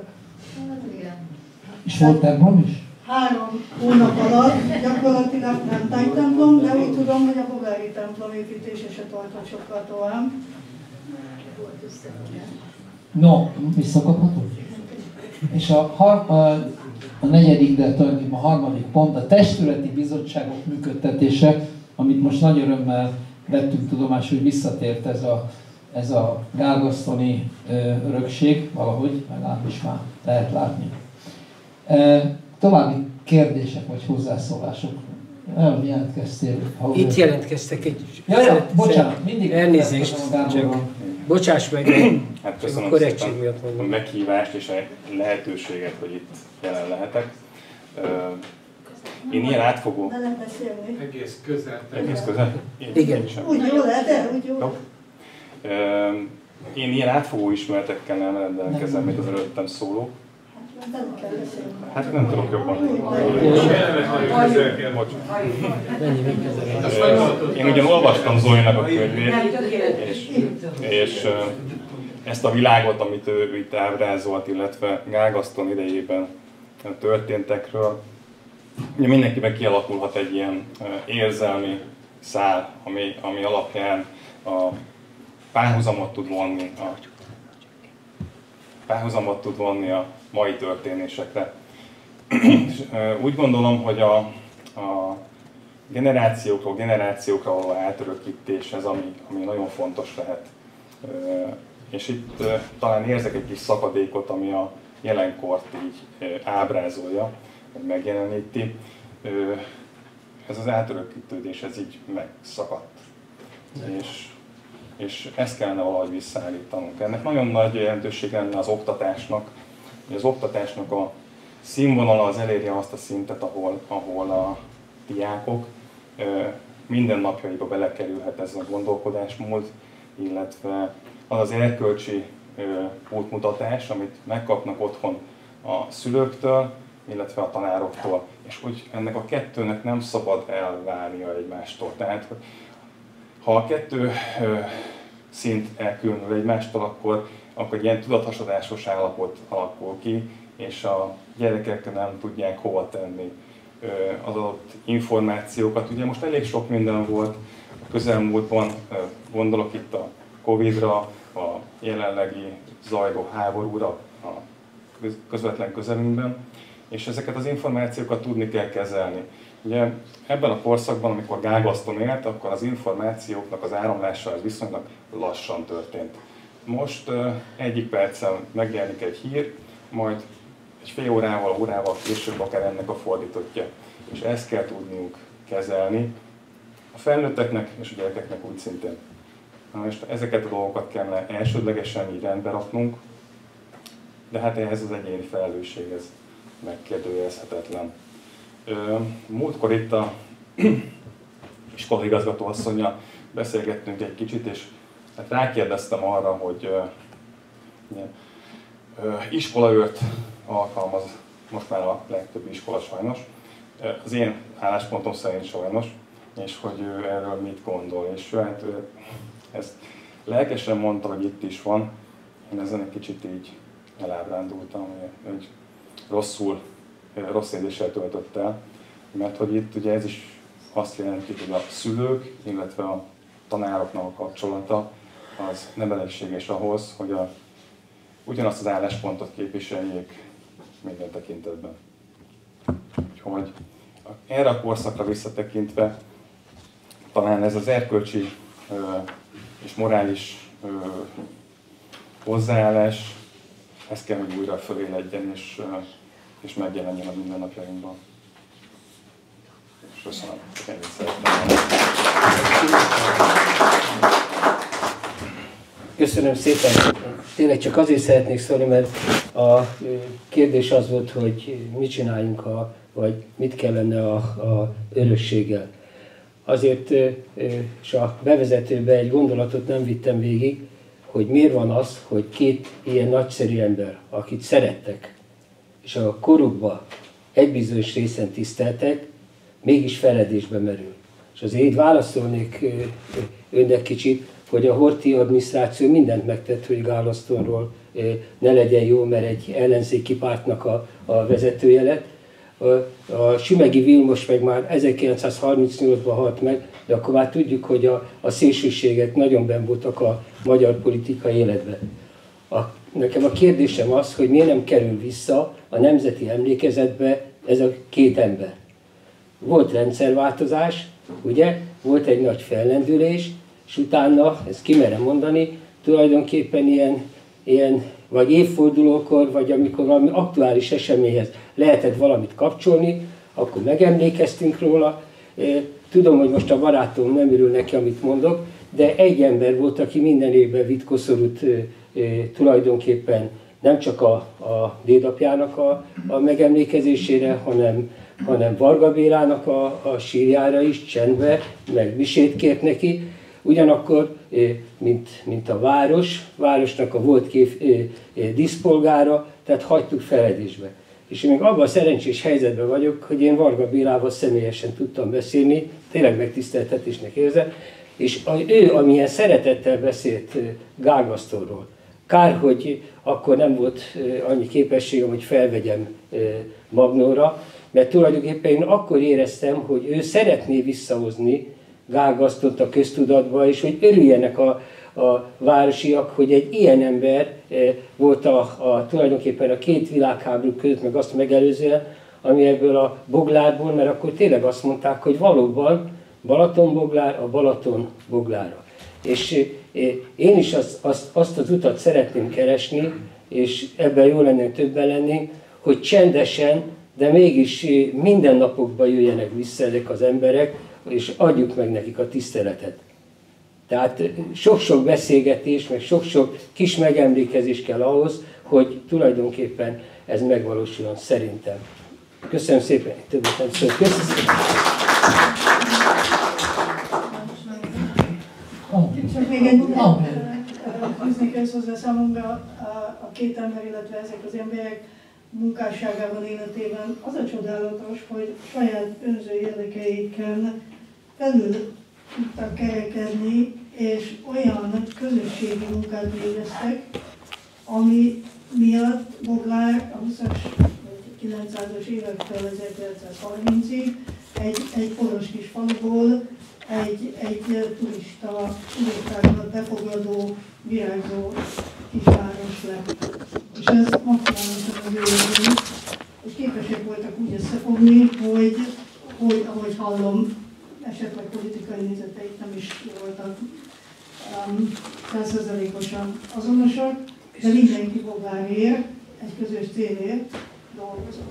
És volt templom is? 3 hónap alatt gyakorlatilag nem tájtemplom, de úgy tudom, hogy a bogári templom építése se tartott sokkal tovább. No, visszakapható? És a negyedik, de tulajdonképpen a harmadik pont a testületi bizottságok működtetése, amit most nagy örömmel vettünk tudomásul, hogy visszatért ez a gálgasztoni örökség, valahogy, legalábbis már lehet látni. További kérdések vagy hozzászólások? Jelentkeztél. Itt jelentkeztek egy... Bocsánat, mindig elnézést, csak bocsáss meg, hát köszönöm a korrektség szépen miatt mondom. a meghívást és a lehetőséget, hogy itt jelen lehetek. Én ilyen átfogó... De nem beszélni. Egész közel. Egész közel? Igen. Úgy jó lehet, úgy jó. Én ilyen átfogó ismeretekkel nem rendelkezem, mint az előttem szóló. Nem kell beszélni. Hát nem tudok jobban. Én ugyan olvastam Zolinak a könyvét, és ezt a világot, amit ő itt ábrázolt, illetve Gálgaszton idejében történtekről, ugye mindenkiben kialakulhat egy ilyen érzelmi szál, ami alapján párhuzamot tud vonni a mai történésekre. Úgy gondolom, hogy a generációkra való átörökítés ez, ami nagyon fontos lehet. És itt talán érzek egy kis szakadékot, ami a jelenkort így ábrázolja, vagy megjeleníti. Ez az átörökítődés, ez így megszakadt. És ezt kellene valahogy visszaállítanunk. Ennek nagyon nagy jelentőség lenne az oktatásnak. Az oktatásnak a színvonala az elérje azt a szintet, ahol a diákok mindennapjaiba belekerülhet ez a gondolkodásmód, illetve az az erkölcsi útmutatás, amit megkapnak otthon a szülőktől, illetve a tanároktól. És hogy ennek a kettőnek nem szabad elválnia egymástól. Tehát, ha a kettő szint elkülönül egymástól, akkor egy ilyen tudathasadásos állapot alakul ki, és a gyerekek nem tudják hova tenni az adott információkat. Ugye most elég sok minden volt a közelmúltban, gondolok itt a Covid-ra, a jelenlegi zajló háborúra a közvetlen közelünkben, és ezeket az információkat tudni kell kezelni. Ugye ebben a korszakban, amikor Gálgaszton élt, akkor az információknak az áramlása az viszonylag lassan történt. Most egyik percen megjelenik egy hír, majd egy fél órával később akár ennek a fordítottja. És ezt kell tudniuk kezelni a felnőtteknek és a gyerekeknek úgy szintén. És ezeket a dolgokat kellene elsődlegesen így rendbe raknunk, de hát ehhez az egyéni felelősség, ez megkérdőjelezhetetlen. Múltkor itt a iskolaigazgató asszonnyal beszélgettünk egy kicsit, és hát rákérdeztem arra, hogy iskolaőrt alkalmaz most már a legtöbb iskola sajnos. Az én álláspontom szerint sajnos, és hogy ő erről mit gondol. És hát ezt lelkesen mondta, hogy itt is van. Én ezen egy kicsit így elábrándultam, hogy rossz érzéssel töltött el. Mert hogy itt ugye ez is azt jelenti, hogy a szülők, illetve a tanároknak a kapcsolata az nem elégséges ahhoz, hogy ugyanazt az álláspontot képviseljék minden tekintetben. Úgyhogy erre a korszakra visszatekintve talán ez az erkölcsi és morális hozzáállás ez kell, hogy újra föléledjen és megjelenjen a mindennapjainkban. És köszönöm, hogy ennyit szeretném. Köszönöm szépen. Tényleg csak azért szeretnék szólni, mert a kérdés az volt, hogy mit csináljunk, vagy mit kellene a örökséggel. Azért, és a bevezetőben egy gondolatot nem vittem végig, hogy miért van az, hogy két ilyen nagyszerű ember, akit szerettek, és a korukban egy bizonyos részen tiszteltek, mégis feledésbe merül. És azért így válaszolnék önnek kicsit, hogy a Horthy adminisztráció mindent megtett, hogy Gál Astonról ne legyen jó, mert egy ellenzéki pártnak a vezetője lett. A Sümegi Vilmos meg már 1938-ban halt meg, de akkor már tudjuk, hogy a szélsőségek nagyon benn voltak a magyar politikai életben. Nekem a kérdésem az, hogy miért nem kerül vissza a nemzeti emlékezetbe ez a két ember. Volt rendszerváltozás, ugye? Volt egy nagy fellendülés, és utána, ezt kimerem mondani, tulajdonképpen ilyen vagy évfordulókor, vagy amikor valami aktuális eseményhez lehetett valamit kapcsolni, akkor megemlékeztünk róla. Tudom, hogy most a barátom nem örül neki, amit mondok, de egy ember volt, aki minden évben vitt koszorút tulajdonképpen nem csak a dédapjának a megemlékezésére, hanem Varga Bélának a sírjára is, csendbe, meg misét kért neki. Ugyanakkor, mint a városnak a volt díszpolgára, tehát hagytuk feledésbe. És én még abban a szerencsés helyzetben vagyok, hogy én Varga Bélával személyesen tudtam beszélni, tényleg megtiszteltetésnek érzem, és ő, amilyen szeretettel beszélt Gál Astonról, kár, hogy akkor nem volt annyi képességem, hogy felvegyem magnóra, mert tulajdonképpen én akkor éreztem, hogy ő szeretné visszahozni Gál Astont a köztudatba, és hogy örüljenek a városiak, hogy egy ilyen ember volt tulajdonképpen a két világháború között, meg azt megelőzően, ami ebből a Boglárból, mert akkor tényleg azt mondták, hogy valóban Balatonboglár a Balaton Boglára. És én is azt az utat szeretném keresni, és ebben jó lenne, többen lennénk, hogy csendesen, de mégis mindennapokban jöjjenek vissza ezek az emberek, és adjuk meg nekik a tiszteletet. Tehát sok-sok beszélgetés, meg sok-sok kis megemlékezés kell ahhoz, hogy tulajdonképpen ez megvalósuljon szerintem. Köszönöm szépen, többet nem szól. Köszönöm szépen. Csak még egy fűzni kell hozzá számunkra a két ember, illetve ezek az emberek munkásságában, életében. Az a csodálatos, hogy saját önző érdekeiken felül tudtak kerekedni, és olyan közösségi munkát végeztek, ami miatt Boglár a 20-as, 900-as évektől 1930-ig egy poros kis faluból egy turistákat befogadó, virágzó kisváros lett. És ez maximálisan az ő, és képesek voltak úgy összefogni, hogy ahogy hallom, esetleg politikai nézeteik nem is voltak 100%-osan azonosak, de mindenki Boglárért, egy közös célért dolgozott.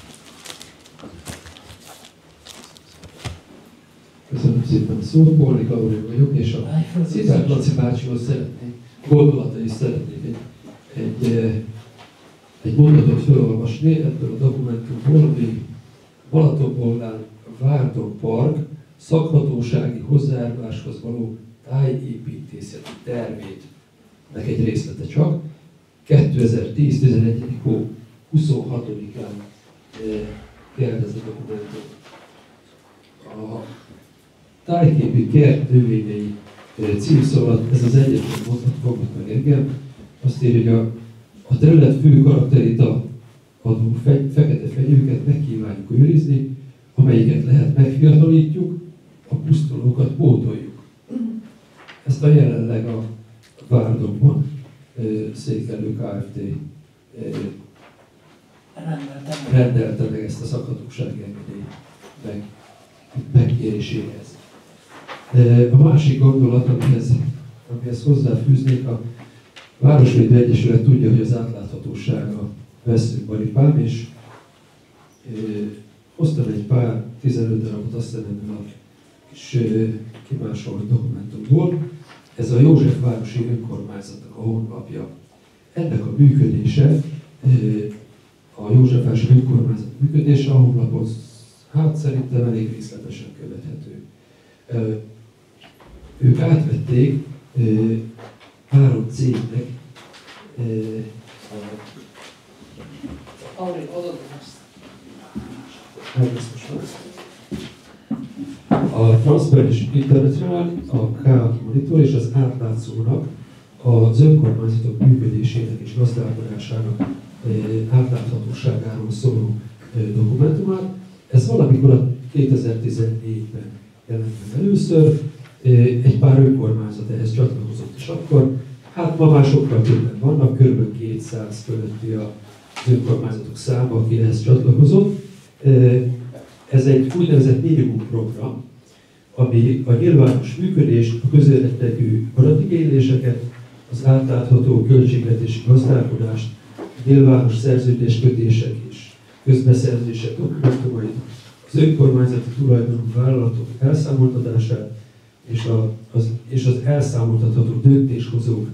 Köszönöm szépen. Szóval Borlik Auré vagyok, és a Szépen Laci bácsihoz szeretnék, gondolatai szeretnék egy mondatot felolvasni ebből a dokumentumból, ami Balatonboglár Várdon Park szakhatósági hozzájáruláshoz való tájépítészeti tervének egy részlete csak. 2010-11. hó 26-án kelt ez a dokumentum. A tájképi kert növényei címszó alatt ez az egyetlen mondat fogott meg engem. Azt írja, hogy a terület fő karakterét adó fekete fenyőket megkívánjuk őrizni, amelyiket lehet megfiatalítjuk, a pusztulókat pótoljuk. Ezt a jelenleg a Várdonban székelő Kft. Rendelte meg ezt a szakhatósági engedély megkéréséhez. A másik gondolat, amihez hozzáfűznék, a Városvédő Egyesület tudja, hogy az átlátható átláthatósága veszőparipám, és hoztam egy pár 15 darabot, azt hiszem ebből a kis kimásolt dokumentumból. Ez a Józsefvárosi Önkormányzatnak a honlapja. Ennek a működése, a Józsefvárosi Önkormányzat működése a honlapon hát szerintem elég részletesen követhető. Ők átvették 3 cégnek a Transparency International, a K Monitor és az Átlátszónak az önkormányzatok működésének és gazdálkodásának átláthatóságáról szóló dokumentumát. Ez valamikor a 2014-ben jelent meg először, egy pár önkormányzat ehhez csatlakozott, és akkor, hát ma már sokkal többen vannak, kb. 200 fölötti az önkormányzatok száma, aki ehhez csatlakozott. Ez egy úgynevezett minimum program, ami a nyilvános működést, a közérdekű adatigényléseket, az átlátható költségvetési gazdálkodást, nyilvános szerződéskötések és közbeszerzések dokumentumait, az önkormányzati tulajdonú vállalatok elszámoltatását és az elszámoltatható döntéshozók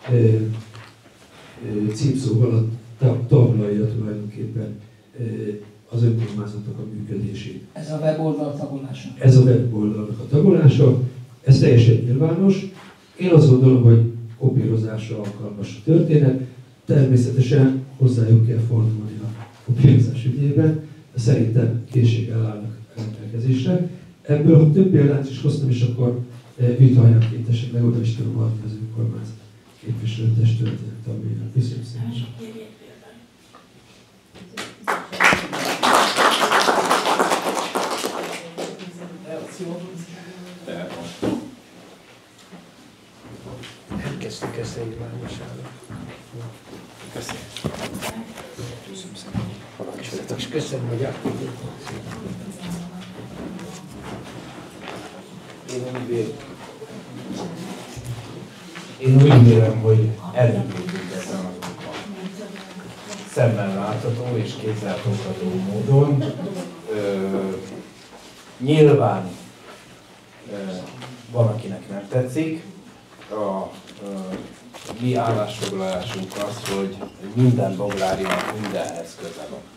címszóval taglalja tulajdonképpen az önkormányzatnak a működését. Ez a weboldal tagolása? Ez a weboldalnak a tagolása, ez teljesen nyilvános. Én azt gondolom, hogy kopírozásra alkalmas a történet. Természetesen hozzájuk kell fordulni a kopírozás ügyében, de szerintem készséggel állnak rendelkezésre. Ebből több példát is hoztam, és akkor vitalják itt esetleg oda is tudom adni az önkormányzat képviselőtestületének tagjainak. Köszönöm szépen. Elkezdtük ezt egy mármasára. Köszönöm. Köszönöm. És köszönöm, hogy elküldtük. Én úgy vélem, hogy elindultunk ezen az úton. Szemmel látható és kézzelfogható módon. Nyilván van, akinek nem tetszik. A mi állásfoglalásunk az, hogy minden boglárinak mindenhez köze van.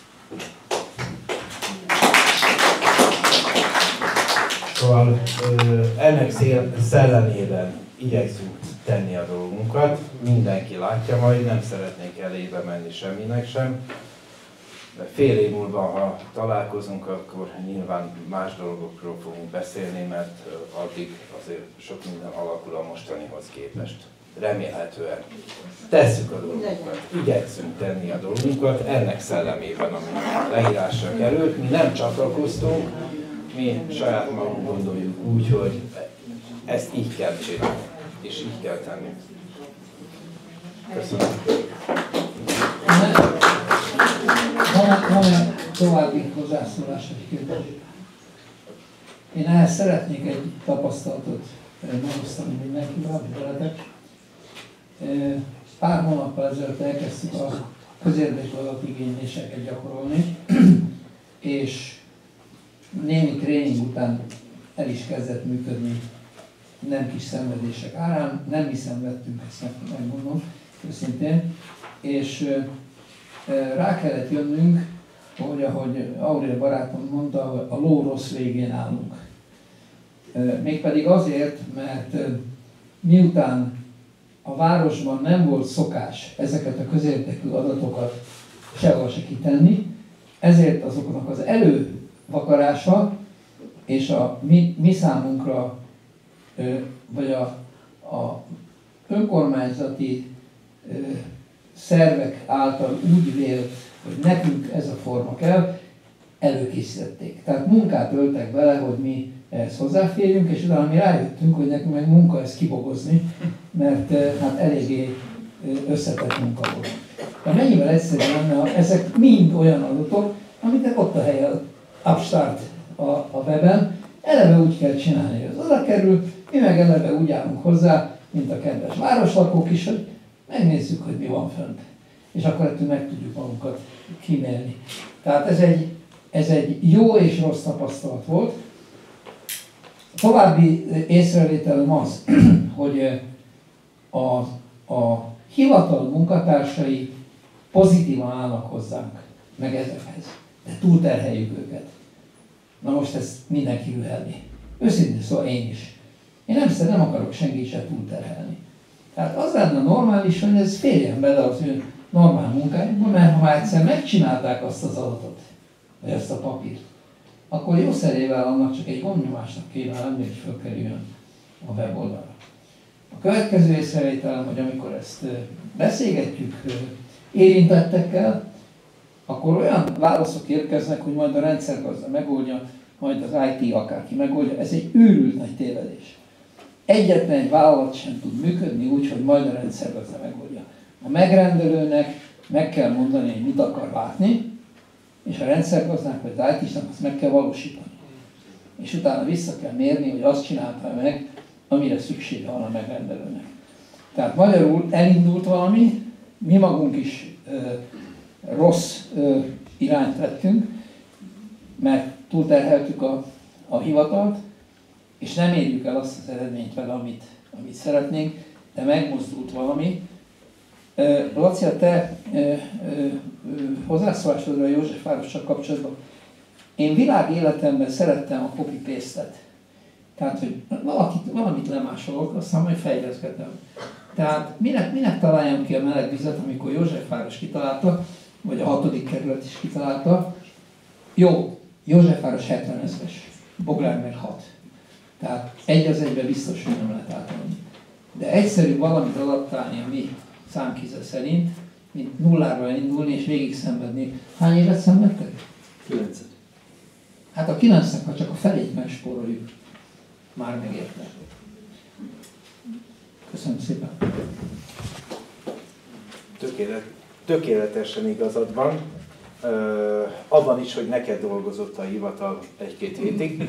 Szóval ennek szellemében igyekszünk tenni a dolgunkat, mindenki látja majd, nem szeretnék elébe menni semminek sem. De fél év múlva, ha találkozunk, akkor nyilván más dolgokról fogunk beszélni, mert addig azért sok minden alakul a mostanihoz képest. Remélhetően tesszük a dolgunkat, igyekszünk tenni a dolgunkat, ennek szellemében, ami leírásra került. Mi nem csatlakoztunk, mi saját magunk gondoljuk úgy, hogy ezt így kell csinálni, és így kell tenni. Köszönöm. Van-e további hozzászólás, egy kérdés? Én ehhez szeretnék egy tapasztalatot megosztani mindenkivel, veletek. Pár hónappal ezelőtt elkezdtük a közérdekű adatigényléseket gyakorolni, és némi tréning után el is kezdett működni nem kis szenvedések árán, nem mi szenvedtünk, ezt megmondom őszintén, és rá kellett jönnünk, hogy ahogy Aurél barátom mondta, a ló rossz végén állunk. Mégpedig azért, mert miután a városban nem volt szokás ezeket a közérdekű adatokat sehol se kitenni, ezért azoknak az elővakarása és a mi számunkra, vagy a önkormányzati szervek által úgy vélt, hogy nekünk ez a forma kell, előkészítették. Tehát munkát öltek bele, hogy mi ehhez hozzáférjünk, és utána mi rájöttünk, hogy nekünk meg munka ezt kibogozni, mert hát eléggé összetett munka volt. De mennyivel egyszerűbb lenne, ha ezek mind olyan adatok, amiknek ott a helye upstart a weben, eleve úgy kell csinálni, hogy az oda kerül, mi meg eleve úgy állunk hozzá, mint a kedves városlakók is, hogy megnézzük, hogy mi van fönt. és akkor ettől meg tudjuk magunkat kímélni. Tehát ez egy jó és rossz tapasztalat volt. A további észrevételem az, hogy a hivatal munkatársai pozitívan állnak hozzánk, meg ezekhez, de túlterheljük őket. Na most ezt mindenki ühelni. Őszintén szóval én is. Én nem akarok senkit se túlterhelni. Tehát az lenne normális, hogy ez férjen bele az ő normál munkájukba, mert ha már egyszer megcsinálták azt az adatot, vagy azt a papírt, akkor jó szerével annak csak egy gomnyomásnak kéne lenni, hogy fölkerüljön a weboldalra. A következő észrevételem, hogy amikor ezt beszélgetjük érintettekkel, akkor olyan válaszok érkeznek, hogy majd a rendszergazda megoldja, majd az IT akárki megoldja. Ez egy őrült nagy tévedés. Egyetlen egy vállalat sem tud működni úgy, hogy majd a rendszergazda megoldja. A megrendelőnek meg kell mondani, hogy mit akar látni, és a rendszergazdának vagy az IT-snak azt meg kell valósítani. És utána vissza kell mérni, hogy azt csinálta meg, amire szüksége van a megrendelőnek. Tehát magyarul elindult valami, mi magunk is rossz irányt vettünk, mert túlterheltük a hivatalt, és nem érjük el azt az eredményt vele, amit szeretnénk, de megmozdult valami. Laci, a te hozzászólásodra a Józsefvárossal kapcsolatban, én világéletemben szerettem a copy-paste-et. Tehát, hogy valamit lemásolok, aztán majd fejleszgetem. Tehát minek találjam ki a meleg vizet, amikor Józsefváros kitalálta, vagy a 6. kerület is kitalálta. Jó, Józsefváros 70 000-es, Boglár meg 6. Tehát egy az egybe biztos, hogy nem lehet átadni. De egyszerű valamit adaptálni a mi számkize szerint, mint nulláról indulni és végig szenvedni. Hány évet szenvedtek? 9. Hát a 9-nek, ha csak a felét megspóroljuk, már megérte. Köszönöm szépen. Tökéletesen igazad van. Abban is, hogy neked dolgozott a hivatal 1-2 hétig.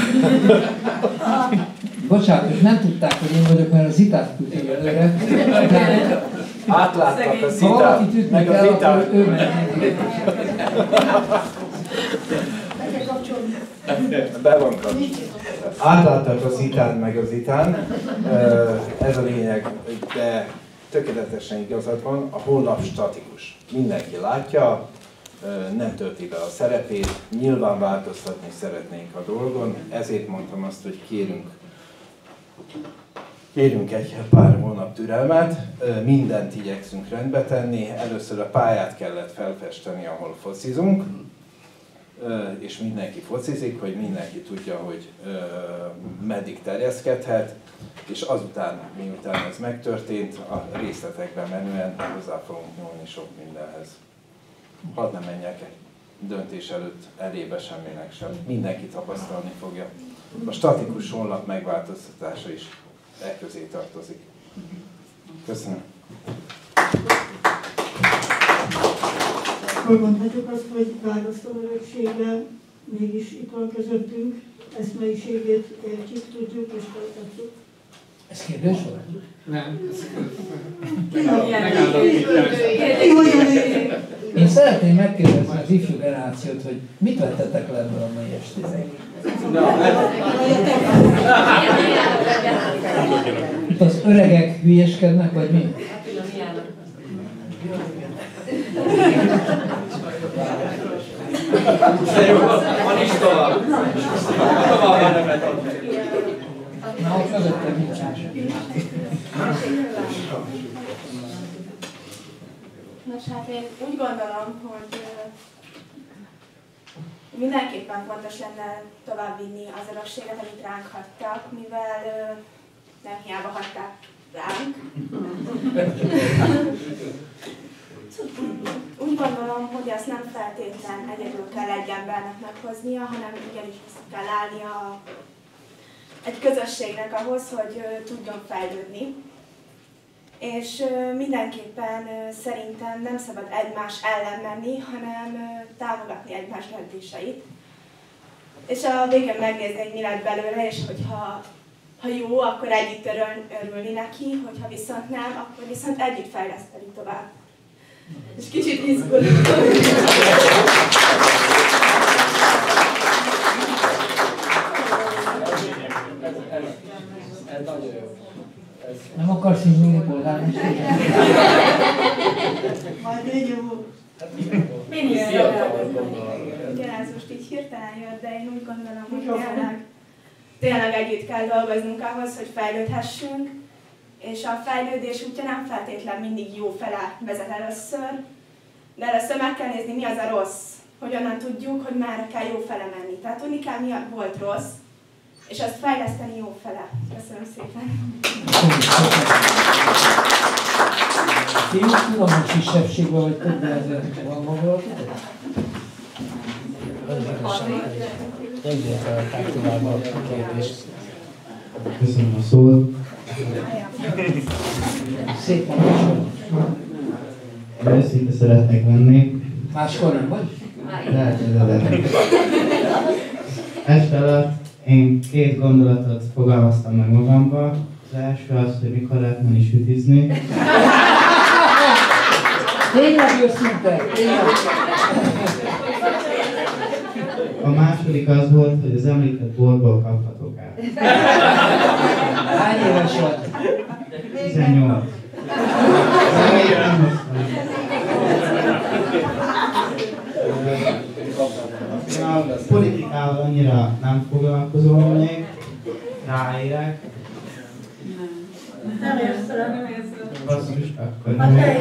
Bocsánat, ők nem tudták, hogy én vagyok, mert a Zitát küldték előre. Átláttak a Ha Zitát, valakit ütni meg a kell, Zitát. akkor ő megy. Be van kapcsolva. Átláttak a Zitán meg az Zitán. Ez a lényeg, de tökéletesen igazad van. A honlap statikus. Mindenki látja, nem tölti be a szerepét, nyilván változtatni szeretnénk a dolgon, ezért mondtam azt, hogy kérünk egy pár hónap türelmet, mindent igyekszünk rendbe tenni, először a pályát kellett felfesteni, ahol focizunk, és mindenki focizik, hogy mindenki tudja, hogy meddig terjeszkedhet, és azután, miután ez megtörtént, a részletekben menően hozzá fogunk nyúlni sok mindenhez. Hadd ne menjek döntés előtt elébe semminek sem. Mindenki tapasztalni fogja. A statikus honlap megváltoztatása is e közé tartozik. Köszönöm. Akkor mondhatjuk azt, hogy Károsztó öröksége mégis itt van közöttünk, eszmeiségét értjük, tudjuk és folytatjuk. Ez kérdés volt? Nem. Én szeretném megkérdezni az ifjú generációt, hogy mit vettetek le ebből a mai estét? Itt az öregek hülyeskednek, vagy mi? Van is tovább. Na, ott mögöttem nincs más. Nos, hát én úgy gondolom, hogy mindenképpen fontos lenne továbbvinni az örökséget, amit ránk hagytak, mivel nem hiába hagyták ránk. Úgy gondolom, hogy ezt nem feltétlen egyedül kell egy embernek meghoznia, hanem igenis vissza kell állnia egy közösségnek ahhoz, hogy tudjon fejlődni. És mindenképpen szerintem nem szabad egymás ellen menni, hanem támogatni egymás döntéseit. És a végén megnézni, hogy mi lett belőle, és hogyha jó, akkor együtt örülni neki, hogyha viszont nem, akkor viszont együtt fejleszteni tovább. És És kicsit izgulok. Nem akarsz így mindig polgármester? Majd egy jó. Igen, ez most így hirtelen jött, de én úgy gondolom, hogy tényleg együtt kell dolgoznunk ahhoz, hogy fejlődhessünk, és a fejlődés útja nem feltétlen mindig jó fele vezet először, de először meg kell nézni, mi az a rossz, hogy onnan tudjuk, hogy merre kell jó fele menni. Tehát tudni kell, mi volt rossz, és azt fejleszteni jó fele. Köszönöm szépen! Én tudom, hogy kisebbségben vagytok, de ezért van magalatok? Egyébként tovább a kérdést. Köszönöm a szót. Szép van. Őszinte szeretnék lenni. Máskor nem vagy? Lehet. Este alatt én 2 gondolatot fogalmaztam meg magamba. Az első az, hogy mikor lehet menni sütizni. Tényleg őszinte! A második az volt, hogy az említett borból kaphatok át. Hány éves vagy? 18. A politikával annyira nem foglalkozom még, ráérek. Nem érsz rá, nem érsz rá. Basszus, akkor nem érsz.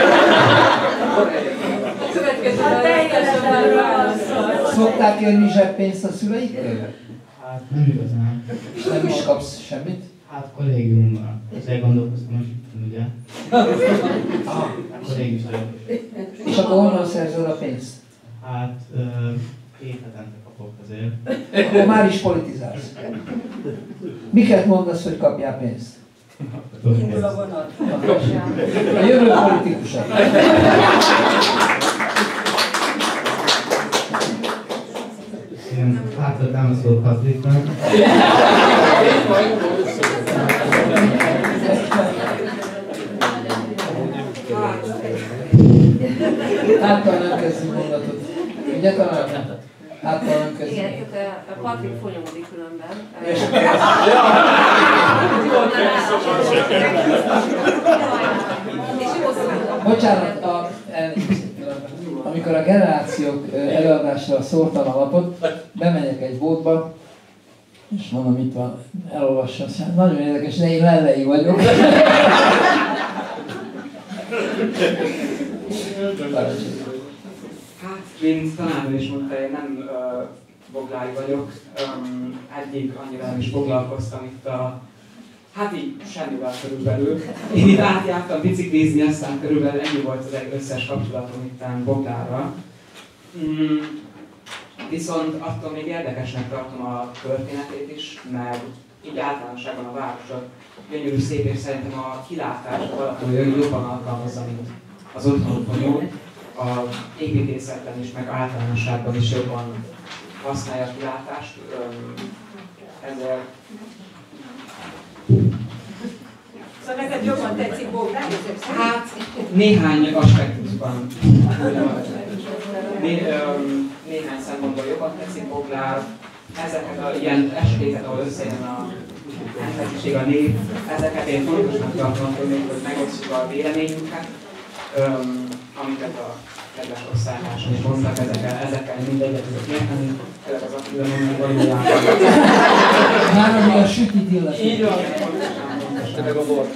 Szoktál kérni zseppénzt a szüleiktől? Hát nem igazán. És nem is kapsz semmit? Hát kollégiumban. Ezért gondolkoztam, hogy ugye. Kollégium vagyok. És akkor honnan szerzed a pénzt? Hát 2 hetente kapok azért. Akkor már is politizálsz. Miket mondasz, hogy kapjál pénzt? Indul a vonat. A jövő politikusok. Én hátra támaszolok Patrik-nak. Háttal nem kezdünk mondatot. Ugye talán? Háttal nem kezdünk. Igen, tehát a Patrik fonyomodik különben. Bocsánat, amikor a generációk előadásra szórtam a lapot, bemegyek egy boltba, és mondom, itt van, elolvassam, nagyon érdekes, de én Lellei vagyok. Hát, mint tanárnő is mondta, én nem boglái vagyok. Egyik annyira nem is foglalkoztam itt hát így semmivel körülbelül. Én itt átjártam biciklizni, aztán körülbelül ennyi volt az összes kapcsolatom itt Boglárral. Viszont attól még érdekesnek tartom a történetét is, meg így általánosságban a városok gyönyörű szép, és szerintem a kilátás valahogy jobban alkalmazza, mint az otthon. A építészetben is, meg általánosságban is jobban használja a kilátást. Ezért... Szóval neked jobban tetszik Boglár? Hát, néhány aspektusban. Néhány szempontból jobban tetszik Boglár. Ezeket a ilyen esetéket, ahol összejön a emberiség, a nép, ezeket én fontosnak tartom, hogy megosztjuk a véleményünket, amiket a kedves osztálytársak is mondtak, ezekkel mindegyet tudok érteni, tényleg az akivel mondani valójában. Már ami a sütit illeti. Így van. Meg a bort.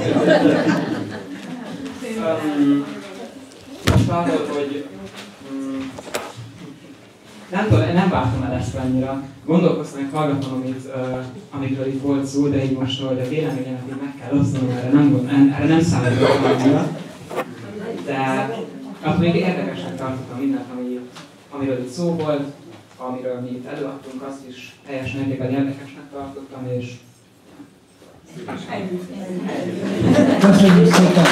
Most arról, hogy nem vártam el ezt annyira. Gondolkoztam, hogy hallgatom, amikről itt volt szó, de így most, hogy a véleményemet így meg kell osztanom, erre nem számítottam annyira. De attól még érdekesnek tartottam mindent, amiről itt szó volt, amiről mi itt előadtunk, azt is teljes mértékben érdekesnek tartottam, és köszönjük szépen!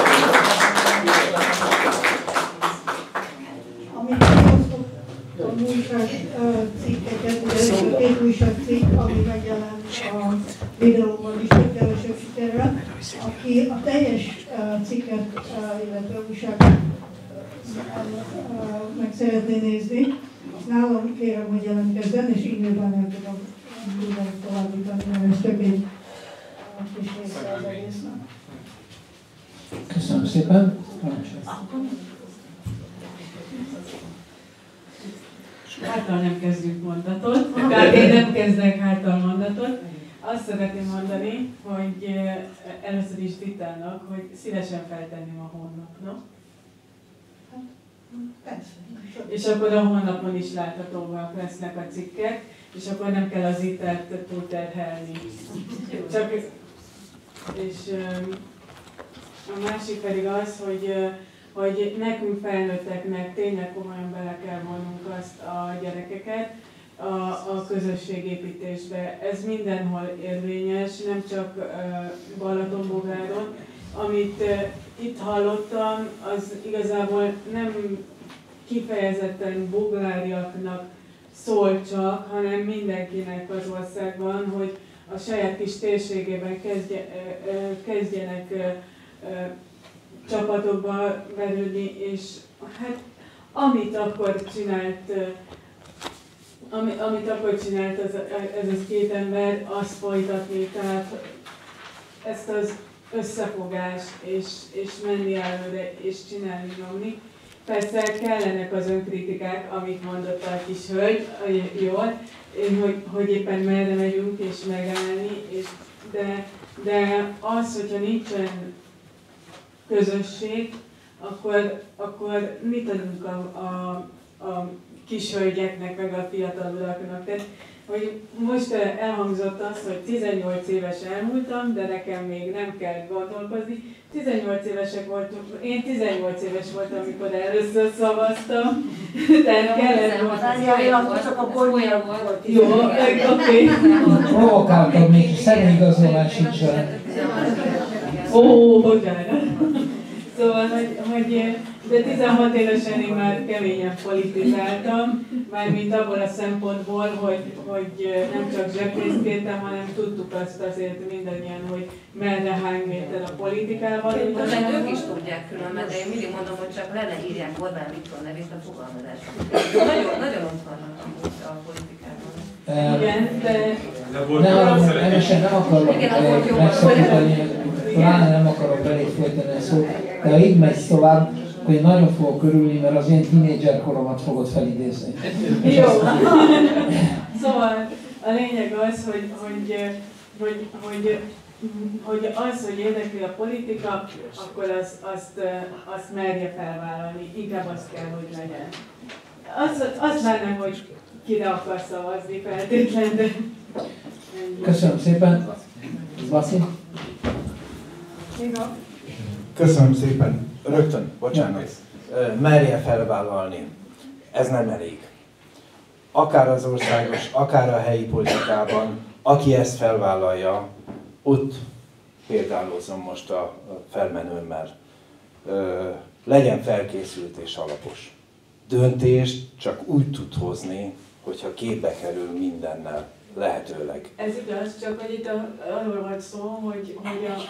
Amit megosztott a munkás cikkeket, ugye ez a 2 újságcikk, ami megjelent a videóban is, hogy kevesebb sikerrel, aki a teljes cikket, illetve újságot meg szeretné nézni, nálam kérem, hogy jelentkezzen, és e-mailben el tudom továbbítani, mert ez csak egy kis része az egésznek. Köszönöm szépen. Háttal nem kezdünk mondatot, tehát én nem kezdek háttal mondatot. Azt szeretném mondani, hogy először is Titának, hogy szívesen feltenném a honlapnak. És akkor a honlapon is láthatóak lesznek a cikkek, és akkor nem kell az ITER-t túlterhelni. Csak, és a másik pedig az, hogy nekünk felnőtteknek tényleg komolyan bele kell vonnunk azt a gyerekeket a közösségépítésbe. Ez mindenhol érvényes, nem csak Balatonbogláron. Amit itt hallottam, az igazából nem kifejezetten bogláriaknak szól csak, hanem mindenkinek az országban, hogy a saját kis térségében kezdjenek csapatokba belülni, és hát amit akkor csinált ez az két ember, azt folytatni, tehát ezt az összefogást, és menni előre, és csinálni, nyomni. Persze kellenek az önkritikák, amit mondott a kis hölgy, jól, hogy éppen merre megyünk, és megállni, de az, hogyha nincsen közösség, akkor mit adunk a kis hölgyeknek, meg a fiatal uraknak. Tehát, hogy most elhangzott az, hogy 18 éves elmúltam, de nekem még nem kell gondolkozni. 18 évesek voltunk, én 18 éves voltam, amikor először szavaztam. Tehát kellett csak a polgár volt. Jó, oké. Provokáltam, még személyigazolás sincs vele. Ó, bocsánat. Szóval, hogy de 16 évesen én már keményen politizáltam, mármint abból a szempontból, hogy nem csak zsebpénzt kértem, hanem tudtuk azt azért mindannyian, hogy merre hány méter a politikával. Mert ők is tudják különben, de én mindig mondom, hogy csak le ne írják Orbán Viktor nevét a fogalmazásra. Nagyon ott vannak a politikában. Igen, nem akarok megszakítani, pláne nem akarok belét folytani a szót, de ha így megy tovább, akkor én nagyon fogok örülni, mert az én tínédzser koromat fogod felidézni. Jó. Szóval a lényeg az, hogy az, hogy érdekli a politika, akkor azt merje felvállalni. Inkább azt kell, hogy legyen. Azt már nem, hogy kire akar szavazni feltétlenül. Köszönöm szépen. Vaszi? Köszönöm szépen. Rögtön, bocsánat. Merje felvállalni. Ez nem elég. Akár az országos, akár a helyi politikában, aki ezt felvállalja, ott példálozom most a felmenőmmel. Legyen felkészült és alapos. Döntést csak úgy tud hozni, hogyha képbe kerül mindennel, lehetőleg. Ez igaz, csak hogy itt arról volt szó, hogy a...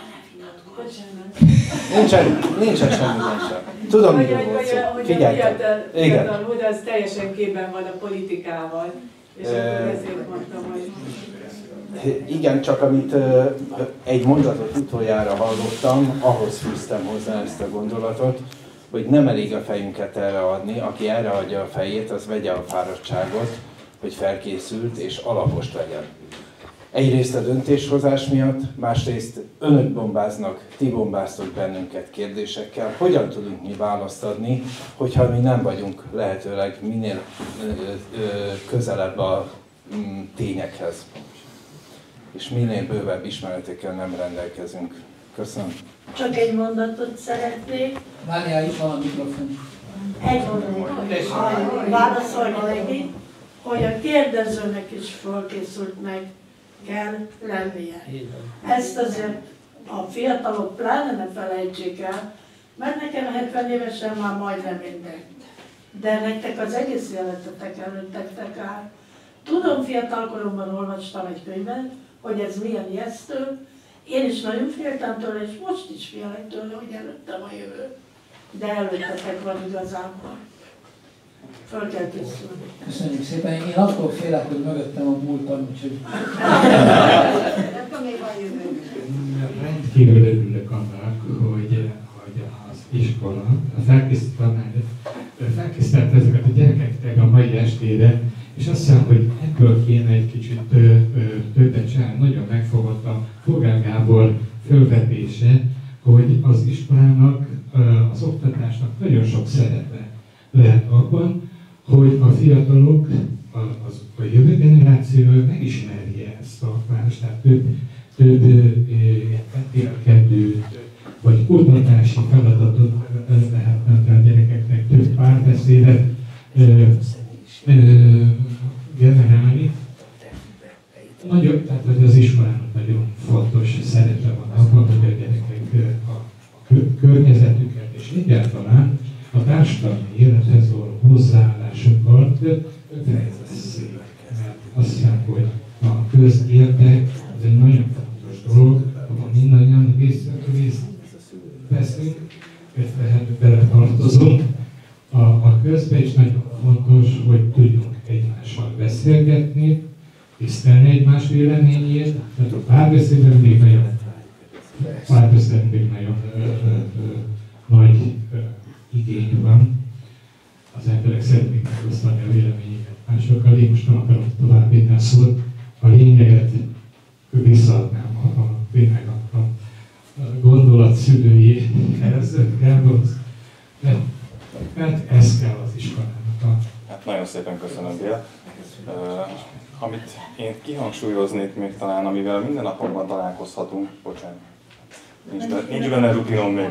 Nincsen semmi sem. Tudom, miről volt szó. Figyeltem. Fiatal Huda, az teljesen képben van a politikával. És ezért mondtam, hogy... Igen, csak amit egy mondatot utoljára hallottam, ahhoz fűztem hozzá ezt a gondolatot, hogy nem elég a fejünket erre adni, aki erre adja a fejét, az vegye a fáradtságot, hogy felkészült és alapos legyen. Egyrészt a döntéshozás miatt, másrészt önök bombáznak, ti bombáztok bennünket kérdésekkel. Hogyan tudunk mi választ adni, hogyha mi nem vagyunk lehetőleg minél közelebb a tényekhez, és minél bővebb ismeretekkel nem rendelkezünk. Köszönöm. Csak egy mondatot szeretnék. Várjál, itt van a mikrofon. Egy mondatot. Válaszolni neki, hogy a kérdezőnek is felkészültnek kell lennie. Ezt azért a fiatalok pláne ne felejtsék el, mert nekem 70 évesen már majdnem mindegy. De nektek az egész életetek előttetek áll. Tudom, fiatalkoromban olvastam egy könyvet, hogy ez milyen ijesztő. Én is nagyon féltem tőle, és most is félek tőle, hogy előttem a jövő. de előttetek van igazából. Föl kell készülni. Köszönjük szépen. Én attól félek, hogy mögöttem a múltam, úgyhogy... Rendkívül örülök annak, hogy az iskola, a felkészítő tanár felkészítette ezeket a gyerekeket a mai estére, és azt hiszem, hogy ebből kéne egy kicsit többet csinálni. Nagyon megfogott a Fogán Gábor fölvetése, hogy az iskolának, az oktatásnak nagyon sok szerepe lehet abban, hogy a fiatalok, a jövő generáció megismerje ezt a várost, tehát több vetélkedőt, vagy kutatási feladatot lehetne a gyerekeknek, több párbeszédet generálni. Nagyon, tehát az iskolának nagyon fontos szerepe van abban, hogy a gyerekek a környezetüket és egyáltalán a társadalmi élethez való hozzáállásukat fejleszték. Mert azt hiszem, hogy a közérdek az egy nagyon fontos dolog, ahol mindannyian részt veszünk, beletartozunk a közbe, és nagyon fontos, hogy tudjunk egymással beszélgetni, tisztelni egymás véleményét, tehát a párbeszédben még nagyon nagy igény van. Az emberek szeretnék megosztani a véleményeket másokkal. Én most nem akarok tovább minden szót. A lényeget visszaadnám tényleg a gondolat szülőjéhez, Gáborhoz, mert ez kell az iskolának. Hát nagyon szépen köszönöm, Béla. Amit én kihangsúlyoznék még talán, amivel minden napokban találkozhatunk, bocsánat, nincs benne rutinom még,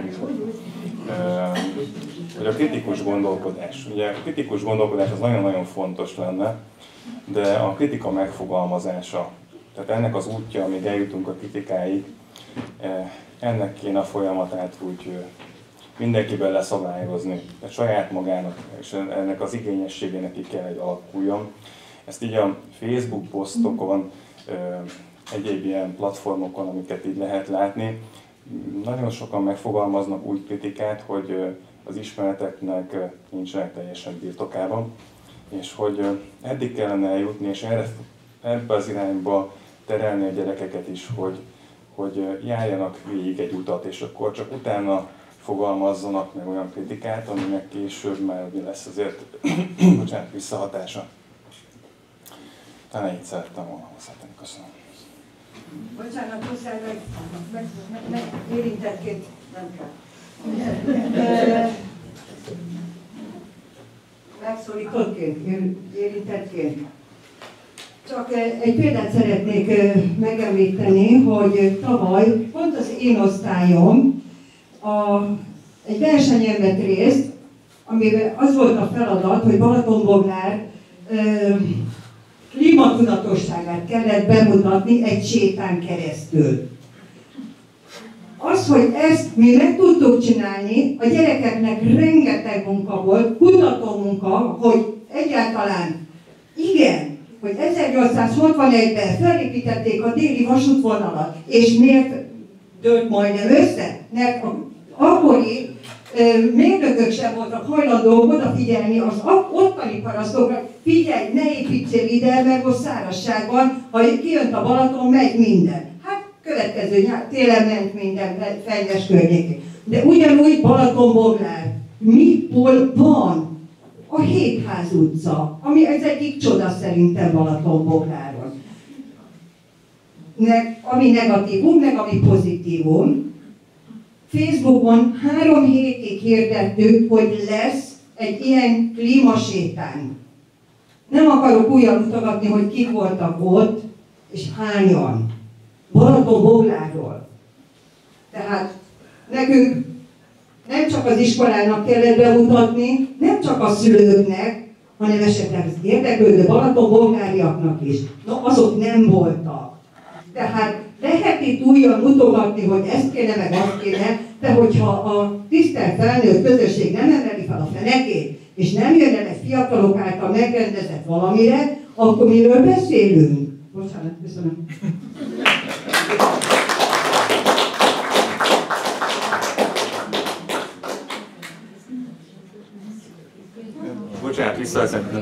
hogy a kritikus gondolkodás. Ugye a kritikus gondolkodás az nagyon-nagyon fontos lenne, de a kritika megfogalmazása, tehát ennek az útja, amíg eljutunk a kritikáig, ennek kéne a folyamatát úgy mindenkiben leszabályozni, tehát saját magának, és ennek az igényességének ki kell, hogy alakuljon. Ezt így a Facebook posztokon, egyéb ilyen platformokon, amiket így lehet látni, nagyon sokan megfogalmaznak úgy kritikát, hogy az ismereteknek nincsenek teljesen birtokában, és hogy eddig kellene eljutni, és ebbe az irányba terelni a gyerekeket is, hogy járjanak végig egy utat, és akkor csak utána fogalmazzanak meg olyan kritikát, aminek később már lesz azért bocsánat, visszahatása. Talán így szerettem volna hozzátenni. Köszönöm. Bocsánat, muszáj meg érintettként nem kell. Megszólítottként, érintettként. Csak egy példát szeretnék megemlíteni, hogy tavaly pont az én osztályom egy versenyen vett részt, amiben az volt a feladat, hogy Balatonboglár klímatudatosságát kellett bemutatni egy sétán keresztül. Az, hogy ezt mi meg tudtuk csinálni, a gyerekeknek rengeteg munka volt, kutató munka, hogy egyáltalán igen, hogy 1861-ben felépítették a déli vasútvonalat, és miért dőlt majdnem össze? Mert akkori mérnökök sem voltak hajlandók odafigyelni az ottani parasztokra, figyelj, ne építsél ide, mert most szárazság van, ha kijönt a Balaton, megy minden. Hát következő télen ment minden Fenyves környékén. De ugyanúgy Balatonboglár, hol van? A Hétház utca, ami az egyik csoda szerintem Balatonbogláron. Ami negatívum, meg ami pozitívum. Facebookon 3 hétig hirdettük, hogy lesz egy ilyen klímasétánk. Nem akarok újra mutogatni, hogy kik voltak ott, és hányan. Balatonboglárról. Tehát nekünk nem csak az iskolának kellett bemutatni, nem csak a szülőknek, hanem esetleg az érdeklődő balatonbogláriaknak is. Na, azok nem voltak. Tehát lehet itt újra mutogatni, hogy ezt kéne, meg azt kéne, de hogyha a tisztelt felnőtt közösség nem emeli fel a fenekét, és nem jön el egy fiatalok által megrendezett valamire, akkor miről beszélünk? Bocsánat, köszönöm. Bocsánat, visszavezettem.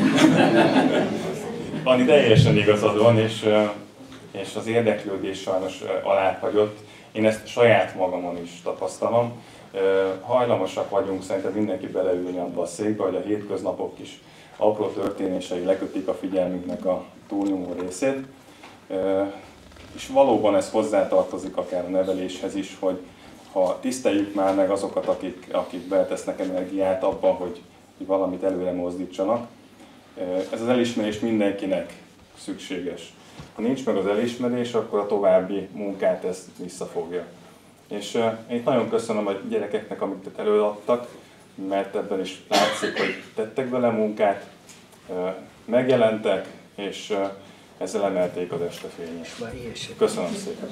Anni teljesen igazad van, és az érdeklődés sajnos alábbhagyott. Én ezt saját magamon is tapasztalom. Hajlamosak vagyunk szerintem mindenki beleülni abba a székbe, hogy a hétköznapok is apró történései lekötik a figyelmünknek a túlnyomó részét. És valóban ez hozzátartozik akár a neveléshez is, hogy ha tiszteljük már meg azokat, akik beletesznek energiát abban, hogy valamit előre mozdítsanak. Ez az elismerés mindenkinek szükséges. Ha nincs meg az elismerés, akkor a további munkát ezt visszafogja. És én nagyon köszönöm a gyerekeknek, amit előadtak, mert ebben is látszik, hogy tettek vele munkát, megjelentek, és ezzel emelték az este fényét. Köszönöm szépen!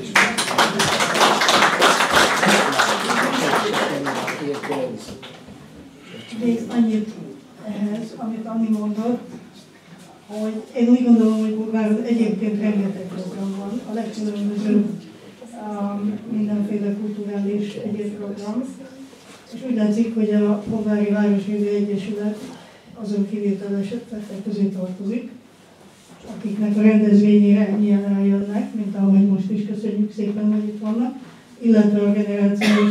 Még annyit ehhez, amit Anni mondott, hogy én úgy gondolom, hogy Burgáron egyébként rengeteg program van, a legkülönbözőbb mindenféle kulturális egyéb program, és úgy látszik, hogy a Polgári Városvédő Egyesület azon kivételes esetek közé tartozik, akiknek a rendezvényére ennyien eljönnek, mint ahogy most is köszönjük szépen, hogy itt vannak, illetve a generációs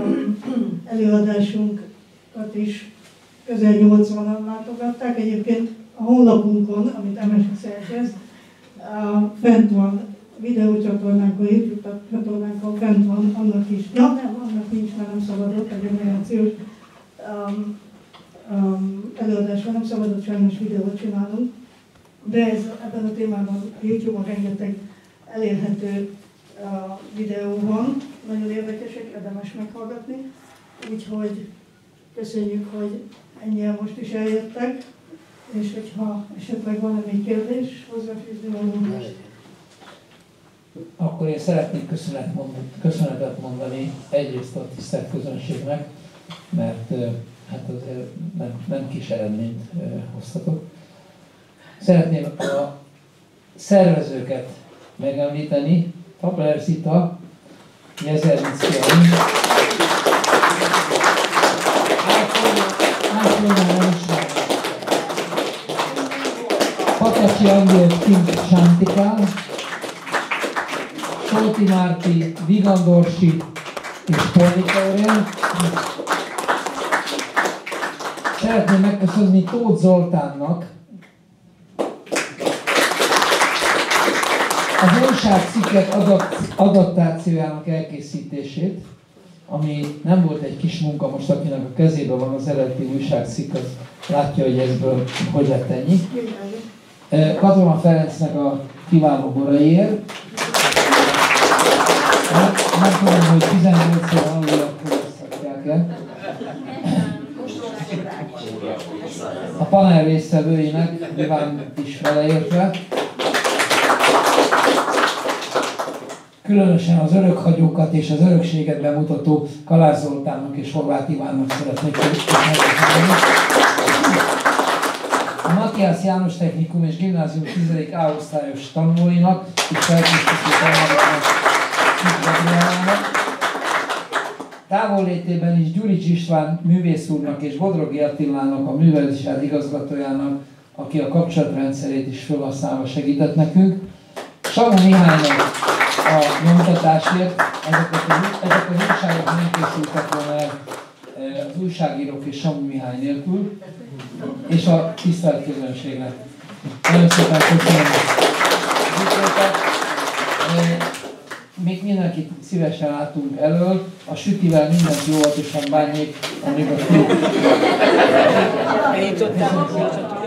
előadásunkat is közel 80-an látogatták. Egyébként a honlapunkon, amit MSZ szerkeszt, fent van videócsatornánk, a YouTube csatornánkon fent van, annak is, ja nem, annak nincs, mert nem szabadott, a generációs előadásra nem szabadott sajnos videót csinálnunk, de ebben a témában YouTube-on rengeteg elérhető videó van, nagyon érdekesek, érdemes meghallgatni, úgyhogy köszönjük, hogy ennyien most is eljöttek, és hogyha esetleg van még kérdés, hozzáfűzni valóban. Akkor én szeretnék köszönetet mondani egyrészt a tisztelt közönségnek, mert hát azért nem kis eredményt hoztatok. Szeretném a szervezőket megemlíteni, Tapler Zita, Jezernicki Ani, Patacsi Andrév Kim Sántikán, Solti Márti, Vigandorsi és Polnika Aurel. Szeretném megköszönni Tóth Zoltánnak az újságcikkek adaptációjának elkészítését, ami nem volt egy kis munka, most akinek a kezében van az eredeti újságcikk, az látja, hogy ebből hogy lett ennyi. Katona Ferencnek a kiváló boraiért. Nem tudom, hogy 18 éve aluljak hozhatják el. A panel résztvevőinek, nyilván is beleértve. Különösen az örökhagyókat és az örökséget bemutató Kalász Zoltánnak és Horváth Ivánnak szeretnék megköszönni. A Matthias János Technikum és Gimnázium 10. A osztályos tanulóinak és felkészítő tanulóinak távollétében is Gyurics István művész úrnak és Bodrogi Attilának, a művelődési igazgatójának, aki a kapcsolatrendszerét is felhasználva segített nekünk. Samu Mihálynak a nyomtatásért, ezek az újságok nem készültek volna el az újságírók és Samu Mihály nélkül, és a tisztelt közönségnek. Nagyon szépen köszönöm. Még mindenkit szívesen látunk elől, a sütivel mindenki óvatosan bánjék, amíg a